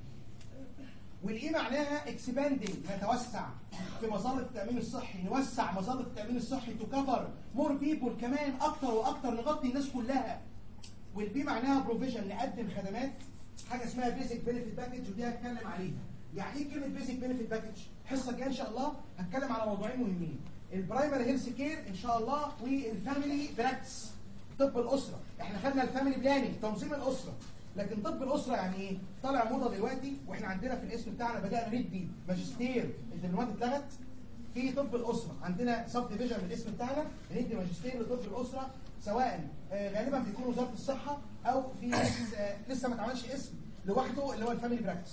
والايه معناها اكسباندنج، نتوسع في مظله التامين الصحي، نوسع مظله التامين الصحي تو كفر مور بيبول، كمان اكتر واكتر، نغطي الناس كلها. والبي معناها بروفيجن، نقدم خدمات، حاجه اسمها بيزك بنفيت باكج، ودي هتكلم عليها. يعني ايه كلمه بيزك بنفيت باكج؟ الحصه الجايه ان شاء الله هتكلم على موضوعين مهمين، البرايمري هيلث كير ان شاء الله، والفاميلي براكتس، طب الاسره. احنا خدنا الفاميلي بلاننج، تنظيم الاسره، لكن طب الاسره يعني ايه؟ طالع موضه دلوقتي، واحنا عندنا في الاسم بتاعنا بدانا ندي ماجستير، الدبلومات اتلغت في طب الاسره، عندنا سب ديفيجن من الاسم بتاعنا بندي ماجستير لطب الاسره، سواء غالبا بيكون وزاره الصحه او في لسه ما اتعملش اسم لوحده اللي هو الفاميلي براكتس.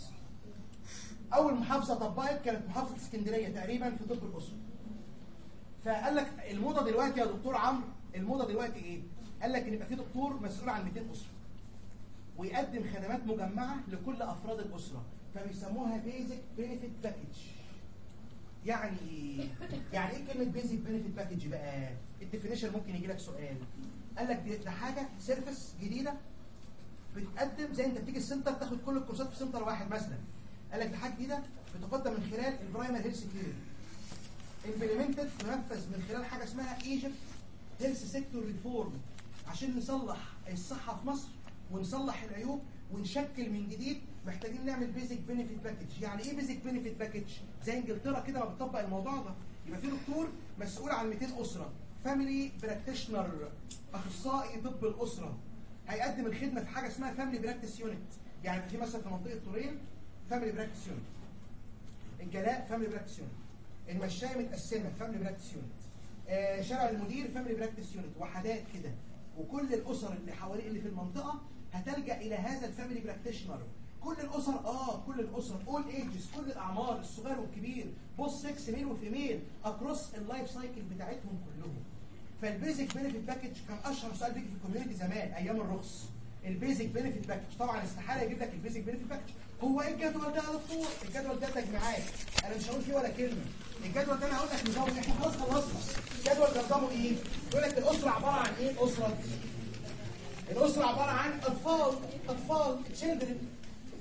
اول محافظه طبقت كانت محافظه اسكندريه تقريبا في طب الاسره. فقال لك الموضه دلوقتي يا دكتور عمرو، الموضه دلوقتي ايه؟ قال لك ان يبقى في دكتور مسؤول عن 200 اسره ويقدم خدمات مجمعه لكل افراد الاسره، فبيسموها بيزك بينيفيت باكج. يعني ايه كلمه بيزك بينيفيت باكج بقى؟ الديفينيشن ممكن يجي لك سؤال. قال لك ده حاجه سيرفيس جديده بتقدم، زي انت بتيجي السنتر تاخد كل الكورسات في سنتر واحد مثلا. قال لك ده حاجه جديده بتقدم من خلال البرايمري هيلث كير، امبلمنتد، تنفذ من خلال حاجه اسمها ايجيبت هيلث سيكتور ريفورم، عشان نصلح الصحه في مصر ونصلح العيوب ونشكل من جديد. محتاجين نعمل بيزك بينيفيت باكج. يعني ايه بيزك بينيفيت باكج؟ زي انجلترا كده ما بتطبق الموضوع ده. يبقى في دكتور مسؤول عن 200 اسره، فاميلي براكتيشنر، اخصائي طب الاسره، هيقدم الخدمه في حاجه اسمها فاميلي براكتس يونت. يعني في مثلا في منطقه طورين فاميلي براكتس يونت، الجلاء فاميلي براكتس يونت، المشايه متقسمه فاميلي براكتس يونت، شارع المدير فاميلي براكتس يونت، وحدات كده. وكل الاسر اللي حواليه اللي في المنطقه هتلجا الى هذا الفاميلي براكتيشنر. كل الاسر كل الاسر، اول ايجز، كل الاعمار، الصغير والكبير، بص 6 ميل وفيميل، اكروس اللايف سايكل بتاعتهم كلهم. فالبيزك بينيفيت باكج كان اشهر سؤال بيجي في الكوميونتي زمان ايام الرخص. البيزك بينيفيت باكج طبعا استحاله يجيب لك البيزك بينيفيت باكج. هو ايه الجدول ده يا دكتور؟ الجدول ده تجميعات، انا مش هقول فيه ولا كلمه. الجدول ده انا هقول لك نظامه، احنا خلاص خلصنا. الجدول ده نظامه ايه؟ يقول لك الاسره عباره عن ايه؟ الاسره عباره عن اطفال تشيلدرن.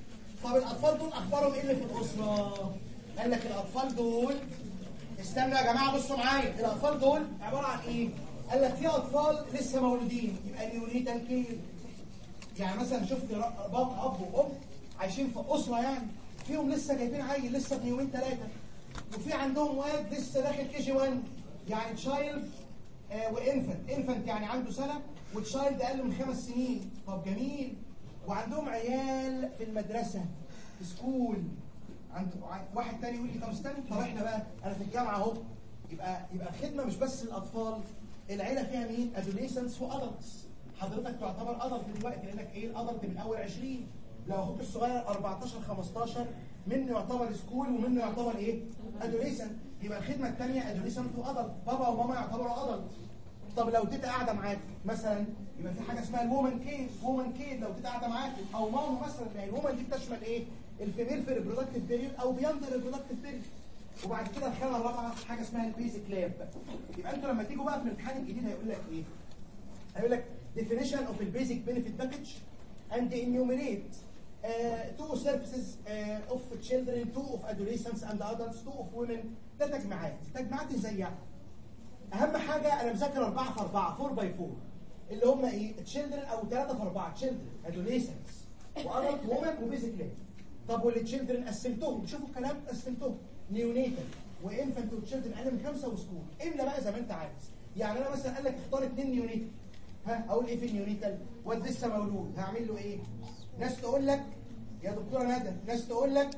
طب الاطفال دول اخبارهم ايه اللي في الاسره؟ قال لك الاطفال دول، استنوا يا جماعه بصوا معايا، الاطفال دول عباره عن ايه؟ قال لك في اطفال لسه مولودين يبقى نيونيتال كير. يعني مثلا شفت اب وام عايشين في اسره يعني فيهم لسه جايبين عيل لسه ابن يومين ثلاثه، وفي عندهم واد لسه داخل كي جي 1 يعني تشايلد وانفنت يعني عنده سنه، وتشايلد اقل من 5 سنين. طب جميل. وعندهم عيال في المدرسه في سكول. واحد تاني يقول لي طب استنى، طب احنا بقى انا في الجامعه اهو. يبقى الخدمه مش بس الاطفال، العيله فيها مين؟ ادوليسنس وادلتس. حضرتك تعتبر ادلت دلوقتي لانك ايه الادلت من اول 20. لو اخوك الصغير 14 15 منه يعتبر سكول ومنه يعتبر ايه؟ ادوليسنت. يبقى الخدمه الثانيه ادوليسنت وادلت، بابا وماما يعتبروا ادلت. طب لو تيتا قاعده معاك مثلا يبقى في حاجه اسمها الومن كير، لو تيتا قاعده معاك او ماما مثلا. يعني الومن دي بتشمل ايه؟ الفيميل في ريبرودكتيف بيريود او بياند ريبرودكتيف بيريود. وبعد كده الخانه الرابعه حاجه اسمها البيزك لاب. يبقى انتوا لما تيجوا بقى في الامتحان الجديد هيقول لك ايه؟ هيقول لك definition of the basic benefit package and enumerate two services of children, two of adolescents and adults, two of women. ده تجمعات ازاي يعني؟ اهم حاجه انا مذاكر 4 في 4 4 باي 4 اللي هم ايه؟ children او 3 في 4 children adolescents وادلت women وبيزك لاب. طب والتشيلدرن قسمتهم، شوفوا الكلام قسمتهم نيونيتال وانفنت وتشيلدرن اقل من 5 وسكول. املى بقى زي ما انت عايز. يعني انا مثلا قال لك اختار 2 نيونيتال، ها اقول ايه في النيونيتال؟ واد لسه مولود هعمل له ايه؟ ناس تقول لك يا دكتوره ندى، ناس تقول لك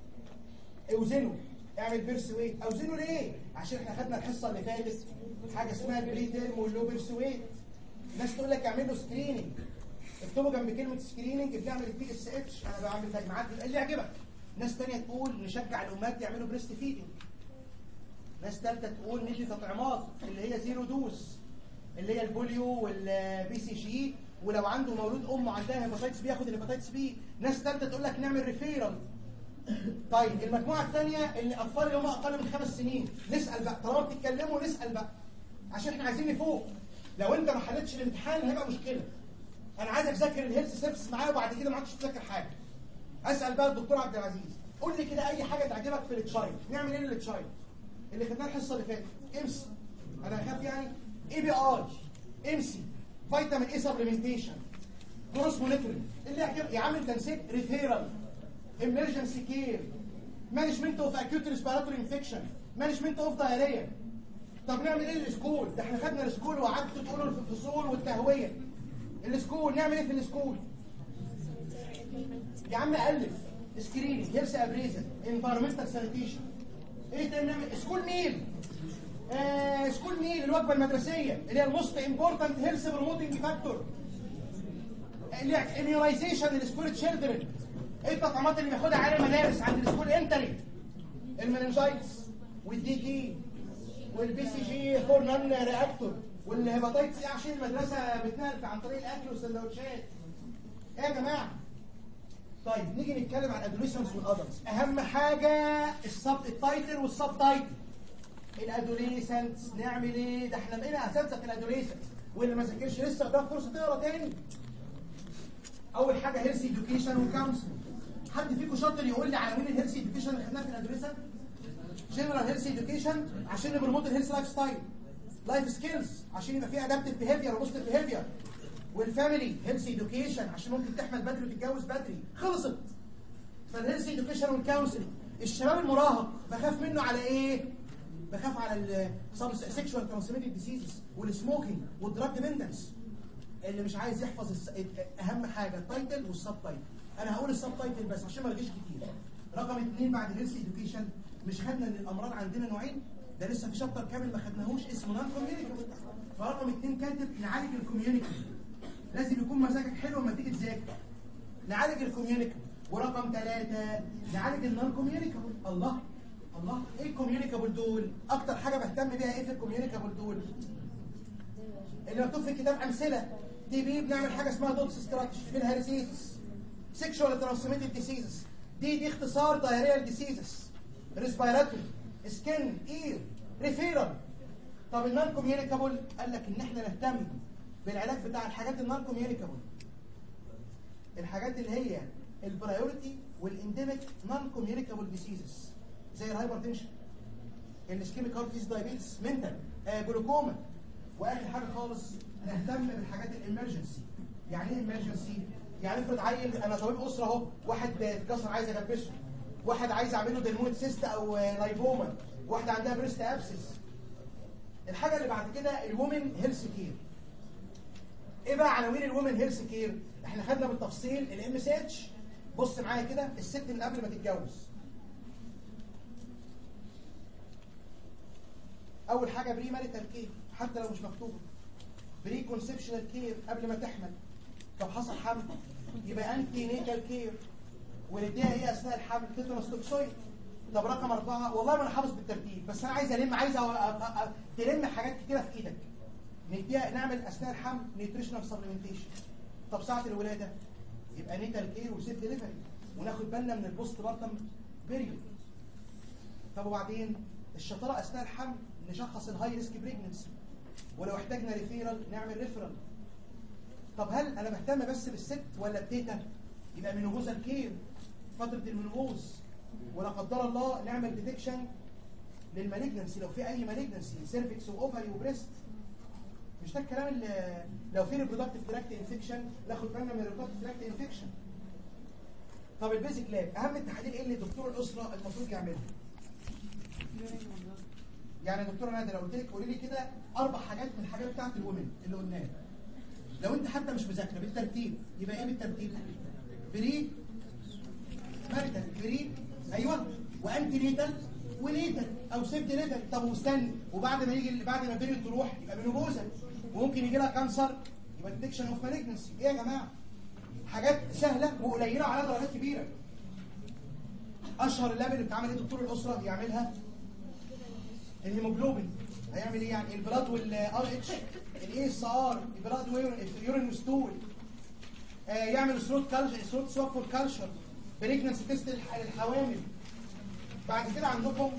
اوزنه، اعمل بيرس ويت. اوزنه ليه؟ عشان احنا خدنا الحصه اللي فاتت حاجه اسمها البري تيرم واللو بيرس ويت. ناس تقول لك اعمل له سكريننج، اكتبوا جنب كلمه سكريننج بنعمل البي اس اتش، انا بعمل تجمعات اللي يعجبك. ناس ثانيه تقول نشجع الامهات يعملوا بريست فيدنج. ناس ثالثه تقول ندي تطعيمات اللي هي زيرو دوز اللي هي البوليو والبي سي جي، ولو عنده مولود امه عندها هيباتيتس بي ياخد الهيباتيتس بي. ناس ثالثه تقول لك نعمل ريفيرال. طيب المجموعه الثانيه اللي اطفال اللي هم اقل من 5 سنين نسال بقى، طالما بتتكلموا نسال بقى عشان احنا عايزين نفوق. لو انت ما حلتش الامتحان هيبقى مشكله. انا عايزك تذاكر الهيلث سيرفيس معايا وبعد كده ما عادش تذاكر حاجه. اسال بقى الدكتور عبد العزيز قول لي كده اي حاجه تعجبك في التشايلد. نعمل ايه للتشايلد؟ اللي خدناه الحصه اللي فاتت امسي، انا هخاف يعني اي بي اي امسي، فيتامين اي سبلمنتيشن، جروس مونيتورنج. اللي يعجبك يا عم انت نسيت ريفيرال، امرجنسي كير، مانجمنت اوف اكيوت ريسبيراتوري انفكشن، مانجمنت اوف دايريا. طب نعمل ايه للسكول؟ ده احنا خدنا السكول وقعدتوا تقولوا في الفصول والتهويه. السكول نعمل ايه في السكول؟ يا عم الف سكريننج، هيلث ابريزل، انفايرمنتال سانيتيشن. ايه تاني نعمل؟ سكول ميل. سكول ميل الوجبه المدرسيه اللي هي الموست امبورتنت هيلث بروموتنج فاكتور. اللي هي اميونايزيشن للسكول تشيلدرن. ايه التطعيمات اللي بياخدها عيال المدارس عند السكول انتري؟ المننجايتس والدي جي والبي سي جي فور نون رياكتور والهيباتيتس ايه عشان المدرسه بتنقل عن طريق الاكل والسندوتشات. ايه يا جماعه؟ طيب نيجي نتكلم عن الادوليسنس والادلتس. اهم حاجه التايتل والسب تايتل. الادوليسنس نعمل ايه؟ ده احنا بقينا اساتذه في الادوليسنس، واللي ما ذاكرش لسه قدام فرصه تقرا تاني. اول حاجه هيلث اديوكيشن وكونسلنج. حد فيكم شاطر يقول لي عناوين الهيلث اديوكيشن اللي خدناها في الادوليسنس؟ جنرال هيلث اديوكيشن عشان نبرموت الهيلث لايف ستايل، لايف سكيلز عشان يبقى فيه ادابتيف بيهيفير وبوزيتيف بيهيفير، والفاميلي هيلث اديوكيشن عشان ممكن تحمل بدري وتتجوز بدري. خلصت. فالهيلث اديوكيشن والكونسلنج. الشباب المراهق بخاف منه على ايه؟ بخاف على السكشوال ترانسميتد ديسيزز والسموكينج والدراج ديبندنس. اللي مش عايز يحفظ اهم حاجه التايتل والسب تايتل. انا هقول السب تايتل بس عشان ما الغيش كتير. رقم 2 بعد الهيلث اديوكيشن مش خدنا ان الامراض عندنا نوعين؟ ده لسه في شابتر كامل ما خدناهوش اسمه نون كوميونيكابل. فرقم 2 كاتب نعالج الكوميونيكابل. لازم يكون مزاجك حلو لما تيجي تذاكر. نعالج الكوميونيكابل. ورقم 3 نعالج النون كوميونيكابل. الله ايه الكوميونيكابل دول؟ اكتر حاجه بهتم بيها ايه في الكوميونيكابل دول؟ اللي مكتوب في الكتاب امثله. تي بي بنعمل حاجه اسمها دوتس ستراكشر في الهيرسيتس. سيكشوال ترانسميتد ديسيزز دي اختصار دايريال ديسيزز. ريسبيراتوري، سكين، اير، ريفيرال. طب النون كوميونيكابل قال لك ان احنا نهتم بالعلاج بتاع الحاجات النون كوميونيكابل. الحاجات اللي هي البرايورتي والانديميك نون كوميونيكابل ديسيزز زي الهايبرتنشن، الاسكيميك هارت ديزيز، دايابيتس، منتال، جلوكوما. واخر حاجه خالص نهتم بالحاجات الامرجنسي. يعني ايه امرجنسي؟ يعني افرض عيل، انا طبيب اسره اهو، واحد اتكسر عايز اجبسه، واحد عايز اعمل له ديرمويد سيست او لايبوما، واحده عندها بريست ابسس. الحاجه اللي بعد كده الومن هيلث كير. ايه بقى عناوين الومن هيلث كير؟ احنا خدنا بالتفصيل الام اس اتش. بص معايا كده، الست من قبل ما تتجوز. اول حاجه بري ماريتال كير حتى لو مش مكتوبه. بري كونسبشنال كير قبل ما تحمل، لو حصل حمل يبقى انتي نيتال كير، ونديها ايه اثناء الحمل؟ تيتانوس توكسويد. طب رقم 4، والله ما انا حافظ بالترتيب بس انا عايز تلم حاجات كتيره في ايدك. نديها، نعمل اثناء الحمل نيوتريشنال سبلمنتيشن. طب ساعه الولاده يبقى نيتال كير وسيف ديليفري، وناخد بالنا من البوست بارتم بيريود. طب وبعدين الشطاره اثناء الحمل نشخص الهاي ريسك بريجننسي، ولو احتاجنا ريفيرال نعمل ريفرال. طب هل انا بهتم بس بالست ولا بتيتا؟ يبقى مينوبوزال كير فتره المينوبوز، ولا قدر الله نعمل ديتكشن للمالجنسي لو في اي مالجنسي، سيرفكس واوفري وبريست. مش ده الكلام اللي لو في ريبرودكتيف تراكت انفكشن ناخد بالنا من الريبرودكتيف تراكت انفكشن. طب البيزك لاب، اهم التحاليل ايه اللي دكتور الاسره المفروض يعملها؟ يعني يا دكتوره نادر لو قلت لك قولي لي كده 4 حاجات من الحاجات بتاعت الومن اللي قلناها، لو انت حتى مش مذاكره بالترتيب يبقى ايه بالترتيب؟ بري ماريتال، بري ايوه، وانتي نيتال ونيتال او سيف ديليفري. طب واستنى، وبعد ما يجي بعد ما البيريود تروح يبقى مينوبوزا، وممكن يجي لها كانسر يبقى ديتكشن اوف مالجنسي. ايه يا جماعه؟ حاجات سهله وقليله على درجات كبيره. اشهر اللاب اللي بتعمل ايه دكتور الاسره يعملها؟ الهيموجلوبين. هيعمل ايه يعني؟ البلاد والار اتش، الاي اس ار، البلاد واليورين ستول. يعمل ثروت كالشر، ثروت سواب فور كالشر، بريجننسي تيست للحوامل. بعد كده عندكم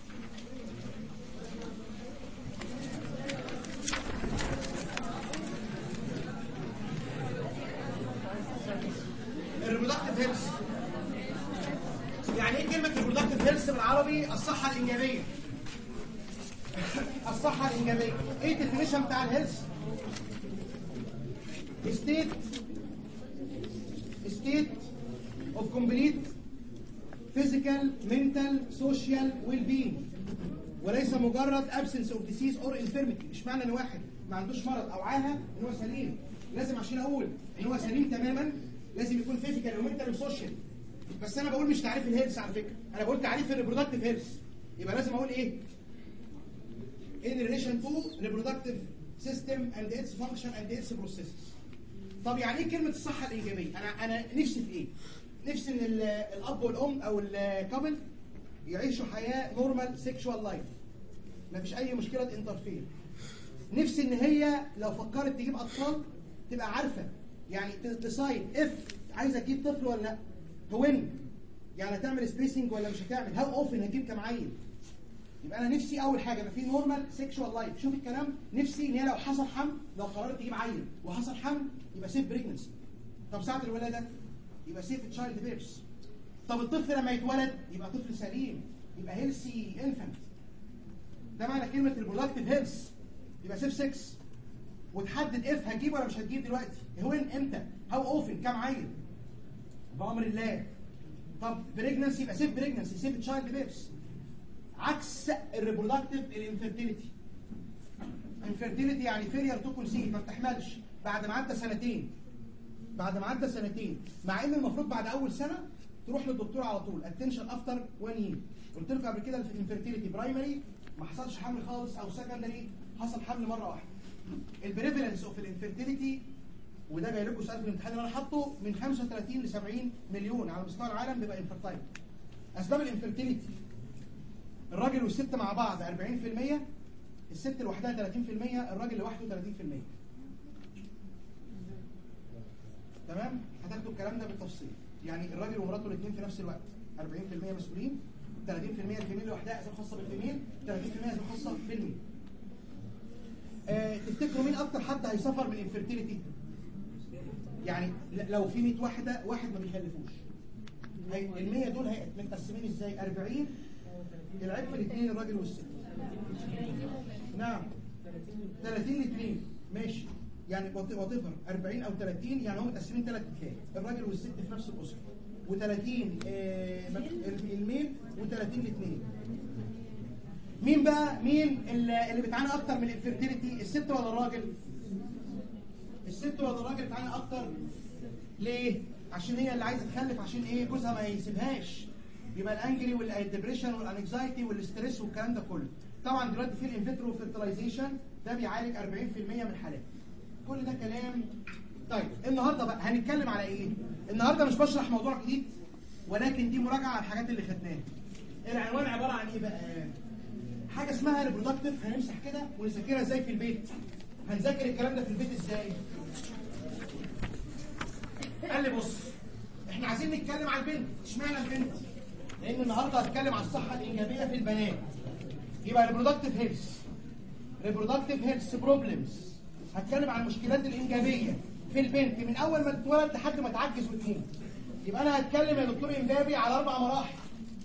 الريبرودكتيف هيلث. يعني ايه كلمه الريبرودكتيف هيلث بالعربي؟ الصحه الانجابيه. الصحه الانجابيه ايه الديفينيشن بتاع الهيلث؟ state of complete physical, mental, social well-being، وليس مجرد absence of disease or infirmity. مش معنى ان واحد ما عندوش مرض او عاهه ان هو سليم. لازم عشان اقول ان هو سليم تماما لازم يكون physical ومنتال وسوشيال. بس انا بقول مش تعريف الهيلث على فكره، انا بقول تعريف الريبرودكتيف هيلث. يبقى لازم اقول ايه؟ in relation to reproductive system and its function and its processes. طب يعني ايه كلمه الصحه الايجابيه؟ انا نفسي في ايه؟ نفسي ان الاب والام او الكابل يعيشوا حياه نورمال سيكشوال لايف، مفيش اي مشكله انترفير. نفسي ان هي لو فكرت تجيب اطفال تبقى عارفه، يعني تصايد اف عايزه تجيب طفل ولا لا، توين يعني هتعمل سبيسنج ولا مش هتعمل، هاو اوفن هتجيب كام عيل. يبقى انا نفسي اول حاجه يبقى في نورمال سيكشوال لايف. شوف الكلام، نفسي ان هي لو حصل حمل، لو قررت تجيب عيل وحصل حمل يبقى سيف بريجنسي. طب ساعه الولاده يبقى سيف تشايلد بيرث. طب الطفل لما يتولد يبقى طفل سليم، يبقى هيلثي انفانت. ده معنى كلمه البرودكتيف هيلث. يبقى سيف 6 وتحدد اف هتجيب ولا مش هتجيب دلوقتي، وين امتى، هاو اوفن كام عيل بامر الله. طب بريجنسي يبقى سيف بريجنسي، سيف تشايلد بيرث. عكس الريبرودكتيف الانفيرتيليتي. انفيرتيليتي يعني فيلير تو كونسيف، ما بتحملش بعد ما عدى سنتين. بعد ما عدى سنتين، مع ان المفروض بعد اول سنه تروح للدكتور على طول، اتنشن افتر 1 يير. قلت لكم قبل كده في الانفيرتيليتي برايمري ما حصلش حمل خالص، او سكندري حصل حمل مره واحده. البريفالنس اوف الانفيرتيليتي، وده جاي لكم سؤال في الامتحان اللي انا حاطه، من 35 ل 70 مليون على مستوى العالم بيبقى انفيرتايل. اسباب الانفيرتيليتي: الراجل والست مع بعض 40%، الست لوحدها 30%، الراجل لوحده 30%. تمام؟ هتاخدوا الكلام ده بالتفصيل. يعني الراجل ومراته الاثنين في نفس الوقت 40% مسؤولين، 30% الفيميل لوحدها اسباب خاصه بالفيميل، 30% اسباب خاصه بالميل. تفتكروا مين اكتر حد هيسفر من الانفيرتيليتي؟ يعني لو في 100 واحده، واحد ما بيخلفوش، ال 100 دول متقسمين ازاي؟ 40 العيب في الاثنين الراجل والست. نعم 30 ل2 ماشي، يعني واتيفر 40 او 30 يعني هم متقسمين 3 اجزاء، الراجل والست في نفس الاسره، و30 الميل و30 ل2. مين بقى اللي بتعاني اكتر من الانفيرتيليتي، الست ولا الراجل؟ الست ولا الراجل بتعاني اكتر؟ ليه؟ عشان هي اللي عايزه تخلف، عشان ايه؟ جوزها ما يسيبهاش، يبقى الانجري والديبريشن والانكزايتي والستريس والكلام ده كله. طبعا دلوقتي في الانفيترو فيرتلايزيشن ده بيعالج 40% من الحالات. كل ده كلام. طيب النهارده بقى هنتكلم على ايه؟ النهارده مش بشرح موضوع جديد، ولكن دي مراجعه على الحاجات اللي خدناها. العنوان عباره عن ايه بقى؟ حاجه اسمها ريبرودكتيف، هنمسح كده ونذاكرها ازاي في البيت. هنذاكر الكلام ده في البيت ازاي؟ قال لي بص، احنا عايزين نتكلم على البنت. اشمعنى البنت؟ لان النهارده هتكلم على الصحه الانجابيه في البنات. يبقى ريبرودكتيف هيلث، ريبرودكتيف هيلث بروبلمز، هتكلم عن المشكلات الانجابيه في البنت من اول ما تتولد لحد ما تعجز وتموت. يبقى انا هتكلم يا دكتور امبابي على 4 مراحل.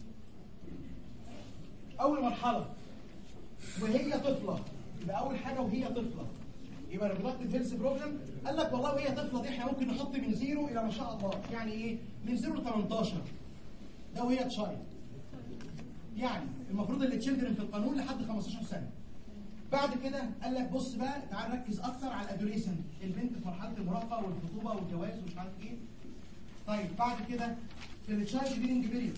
اول مرحله وهي طفله، يبقى اول حاجه وهي طفله يبقى ريبرودكتيف هيلث بروبلم. قال لك والله وهي طفله دي احنا ممكن نحط من 0 الى ما شاء الله، يعني ايه؟ من 0 ل 18 ده وهي تشايلد، يعني المفروض اللي تشيلدرن في القانون لحد 15 سنه. بعد كده قال لك بص بقى، تعال نركز اكتر على الادوليسنت، البنت في مرحله المراهقه والخطوبه والجواز ومش عارف ايه. طيب بعد كده في التشايلد بيرنج بيريود،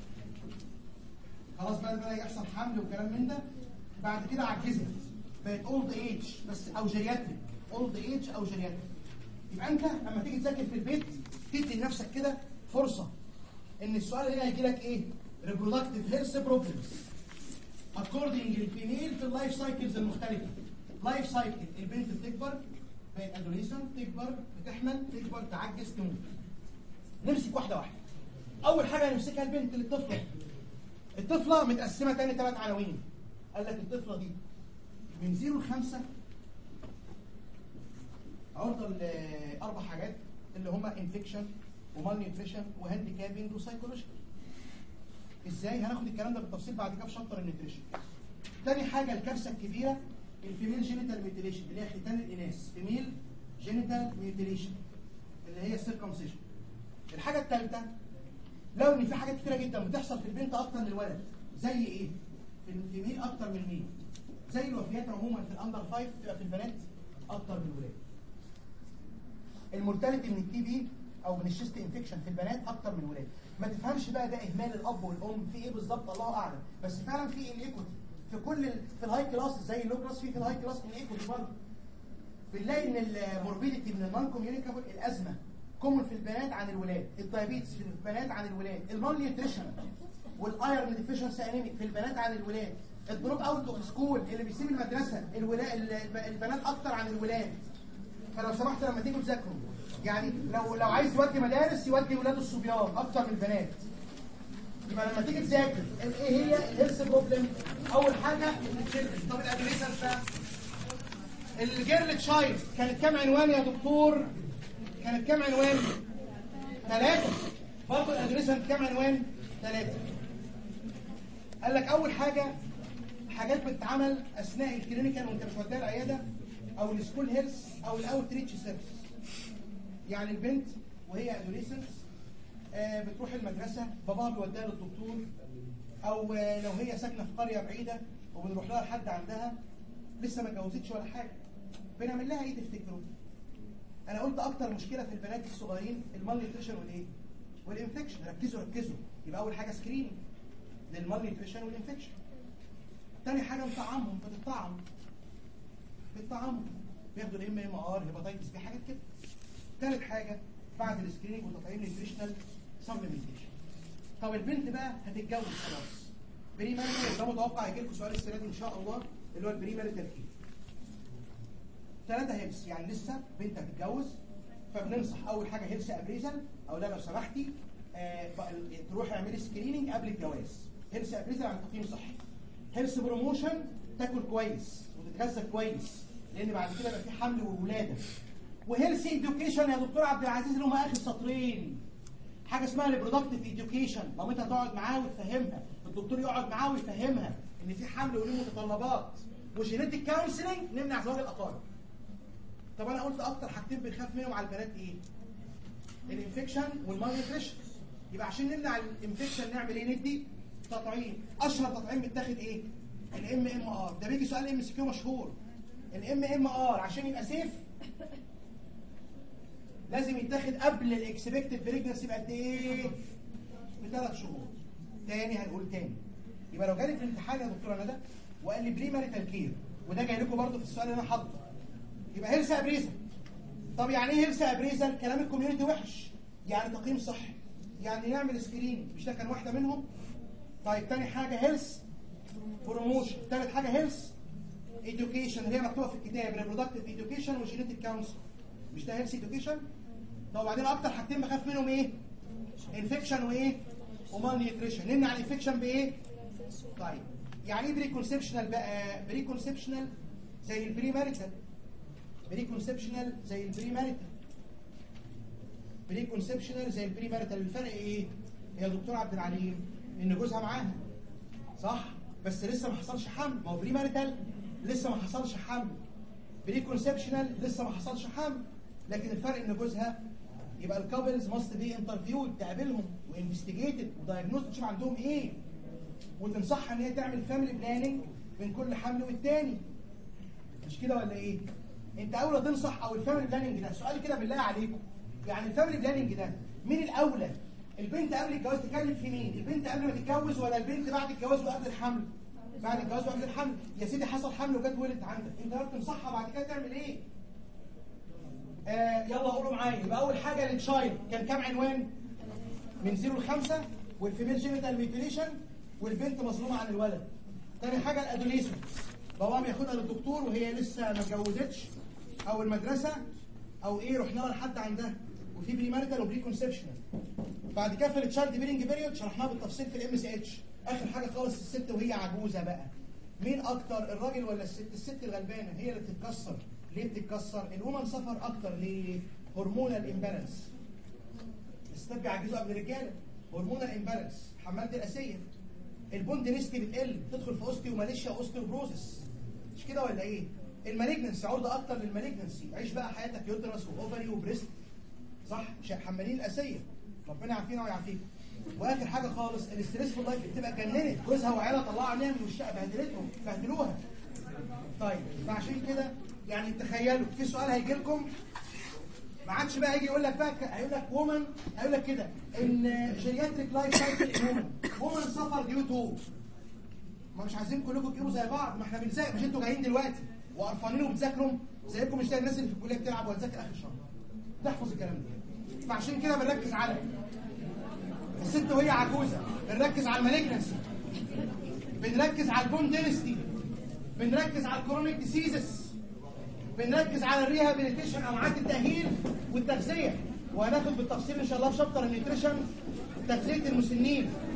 خلاص بقى يحصل حمل وكلام من ده. بعد كده عجزت بقت اولد ايج بس او جيرياتريك، اولد ايج او جيرياتريك. يبقى انت لما تيجي تذاكر في البيت تدي لنفسك كده فرصه ان السؤال هنا هيجي لك ايه؟ ريبرودكتيف هيلث بروبلمز اكوردنج للفيميل في اللايف سايكلز المختلفه. لايف سايكل، البنت بتكبر بقت ادوليسنت، تكبر بتحمل، تكبر تعجز تموت. نمسك واحده واحده. اول حاجه هنمسكها البنت الطفله. الطفله متقسمه تاني 3 عناوين. قال لك الطفله دي من 0 ل 5 عرضه ل4 حاجات اللي هما انفكشن ومال نيوتريشن وهانديكابينج وسايكولوجيكال. ازاي؟ هناخد الكلام ده بالتفصيل بعد كده في شابتر النيوتريشن. تاني حاجه الكارثه الكبيره الفيميل جينيتال ميوتيليشن اللي هي ختان الاناث، فيميل جينيتال ميوتيليشن اللي هي السيركمسيشن. الحاجه الثالثه لو ان في حاجات كتيره جدا بتحصل في البنت اكتر من الولد. زي ايه؟ في الفيميل اكتر من الميل. زي الوفيات عموما في الاندر 5 تبقى في البنات اكتر من الولاد. المورتاليتي من التي بي او من الشيست انفكشن في البنات اكتر من الولاد. ما تفهمش بقى ده اهمال الاب والام في ايه بالظبط، الله اعلم، بس فعلا في انيكوتي في كل في الهاي كلاس زي اللو كلاس، في الهاي كلاس انيكوتي برضه. بنلاقي ان الموربيديتي من النون كوميونيكابل، الازمه كومن في البنات عن الولاد، الدايابيتس في البنات عن الولاد، المال نيوتريشن والايرون ديفيشنسي انيميك في البنات عن الولاد، الدروب اوت اوف سكول اللي بيسيب المدرسه البنات اكتر عن الولاد. فلو سمحت لما تيجوا تذاكروا يعني لو عايز يودي مدارس يودي ولاده الصبيان اكتر من البنات. يبقى لما تيجي تذاكر ايه هي الهيلث بروبلم؟ اول حاجه التشيلدرن. طب الادوليسنت بقى، الجيرل تشايلد كانت كام عنوان يا دكتور؟ كانت كام عنوان؟ 3. برضه الادوليسنت كام عنوان؟ 3. قال لك اول حاجه حاجات بتتعمل اثناء الكلينيكال وانت مش وديها العياده او السكول هيلث او الاوت ريتش سيرفيس. يعني البنت وهي ادوليسنت بتروح المدرسه، باباها بيوديها للدكتور، او لو هي ساكنه في قريه بعيده وبنروح لها لحد عندها لسه ما اتجوزتش ولا حاجه، بنعمل لها ايه تفتكروا؟ انا قلت اكتر مشكله في البنات الصغيرين المال نيوتريشن والايه؟ والانفكشن. ركزوا. يبقى اول حاجه سكرين للمال نيوتريشن والانفكشن. تاني حاجه بتطعمهم، بتطعمهم بياخدوا الام ار هيباتيتس بي حاجات كده. ثالث حاجه بعد السكريننج وتطعيم نيوتريشنال سبلمنتيشن. طب البنت بقى هتتجوز خلاص، بري ماريتال، ده متوقع يجي لكم سؤال السنه دي ان شاء الله اللي هو البري ماريتال كير. 3 هيلث، يعني لسه بنت هتتجوز، فبننصح اول حاجه هيلث ابريزل، او لا لو سمحتي تروحي اعملي سكريننج قبل الجواز. هيلث ابريزل عن تقييم صحي. هيلث بروموشن، تاكل كويس وتتغذى كويس لان بعد كده يبقى في حمل وولاده. وهيلث اديوكيشن يا دكتور عبد العزيز اللي هم اخر سطرين، حاجه اسمها ريبرودكتيف ايديوكيشن، مامتها تقعد معاها وتفهمها، الدكتور يقعد معاها ويفهمها ان في حمل وليه متطلبات، وجينيتك كونسلنج نمنع زواج الاقارب. طب انا قلت اكتر حاجتين بنخاف منهم على البنات ايه؟ الانفكشن والمالنيوتريشن. يبقى عشان نمنع الانفكشن نعمل ايه؟ ندي تطعيم. اشهر تطعيم بيتاخد ايه؟ الام ام ار. ده بيجي سؤال ام سي كيو مشهور. الام ام ار عشان يبقى سيف لازم يتاخد قبل الاكسبكتد بريجنسي بقد ايه؟ ب3 شهور. تاني هنقول تاني. يبقى لو جالي في الامتحان يا دكتوره ندى وقال لي بري ماريتال كير، وده جاي لكم برضه في السؤال اللي انا حاطه، يبقى هيلث ابريزل. طب يعني ايه هيلث ابريزل؟ كلام الكوميونتي وحش، يعني تقييم صحي، يعني نعمل سكرين، مش ده كان واحده منهم؟ طيب تاني حاجه هيلث بروموشن، تالت حاجه هيلث ايديوكيشن اللي هي مكتوبه في الكتاب ريبرودكتيف ايديوكيشن وجينيتك كونسل، مش ده هيلث ايديوكيشن؟ طب وبعدين اكتر حاجتين بخاف منهم ايه؟ انفكشن وايه؟ ومال نيوتريشن. نمنع الانفكشن بايه؟ طيب يعني ايه بري كونسبشنال بقى؟ بري كونسبشنال زي البري ماريتال، بري كونسبشنال زي البري ماريتال، بري كونسبشنال زي البري ماريتال. الفرق ايه يا دكتور عبد العليم؟ ان جوزها معاها صح بس لسه ما حصلش حمل. ما هو بري ماريتال لسه ما حصلش حمل، بري كونسبشنال لسه ما حصلش حمل، لكن الفرق ان جوزها. يبقى الكابلز ماست بي انترفيود، تقابلهم وانفستيجيتد ودايجنوست، تشوف عندهم ايه وتنصحها ان هي تعمل فاميلي بلاننج بين كل حمل والتاني. مش كده ولا ايه؟ انت اولى تنصح او الفاميلي بلاننج ده؟ سؤال كده بالله عليكم، يعني الفاميلي بلاننج ده مين الاولى؟ البنت قبل الجواز تكلم في مين؟ البنت قبل ما تتجوز ولا البنت بعد الجواز وقبل الحمل؟ بعد الجواز وقبل الحمل. يا سيدي حصل حمل وجت ولد عندك، انت لازم تنصحها بعد كده تعمل ايه؟ يلا قولوا معايا. يبقى اول حاجه للتشايلد كان كام عنوان؟ من 0 ل 5، والفيميل جينيتال ميوتيليشن، والبنت مظلومه عن الولد. تاني حاجه الادوليسنس، باباهم ياخدها للدكتور وهي لسه ما اتجوزتش، او المدرسه، او ايه رحنا لها لحد عندها، وفي بري ماريتال وبري كونسبشنال. بعد كده في التشايلد بيرنج بيريود شرحناها بالتفصيل في الام سي اتش. اخر حاجه خالص الست وهي عجوزه بقى، مين اكتر الراجل ولا الست؟ الست الغلبانه هي اللي بتتكسر. ليه بتتكسر؟ الومن سفر اكتر. ليه؟ هرمونال امبالانس. الستات بيعجزوا قبل الرجاله، هرمونال امبالانس، حمالة الاسيه، البون دينستي بتقل، تدخل في اوستيوماليشيا واوستيوبروزس. مش كده ولا ايه؟ المالجنسي عرضه اكتر للمالجنسي. عيش بقى حياتك يوترس واوفري وبريست، صح؟ حمالين الاسيه، ربنا يعافينا ويعافيكم. واخر حاجه خالص الاستريسفول لايف، بتبقى جننت جوزها وعيالها طلعوا عينيها من وشها، بهدلتهم بهدلوها. طيب فعشان كده يعني تخيلوا في سؤال هيجي لكم ما عادش بقى يجي يقول لك بقى، هيقول لك وومن، هيقول لك كده ان جيرياتريك لايف سايكل وومن سفر ديو تو. ما مش عايزين كلكم تجيبوا زي بعض، ما احنا بنذاكر، مش انتوا جايين دلوقتي وقرفانين وبتذاكروا زيكم، مش زي الناس اللي في الكليه بتلعب وتذاكر اخر الشهر تحفظ الكلام ده. فعشان كده بنركز على الست وهي عجوزه، بنركز على المالجنسي، بنركز على البون دينستي، بنركز على الكرونيك ديسيزز، بنركز على الريهابيليتيشن او اعاده التاهيل والتغذيه. وهناخد بالتفصيل ان شاء الله في شابتر النيوتريشن تغذيه المسنين.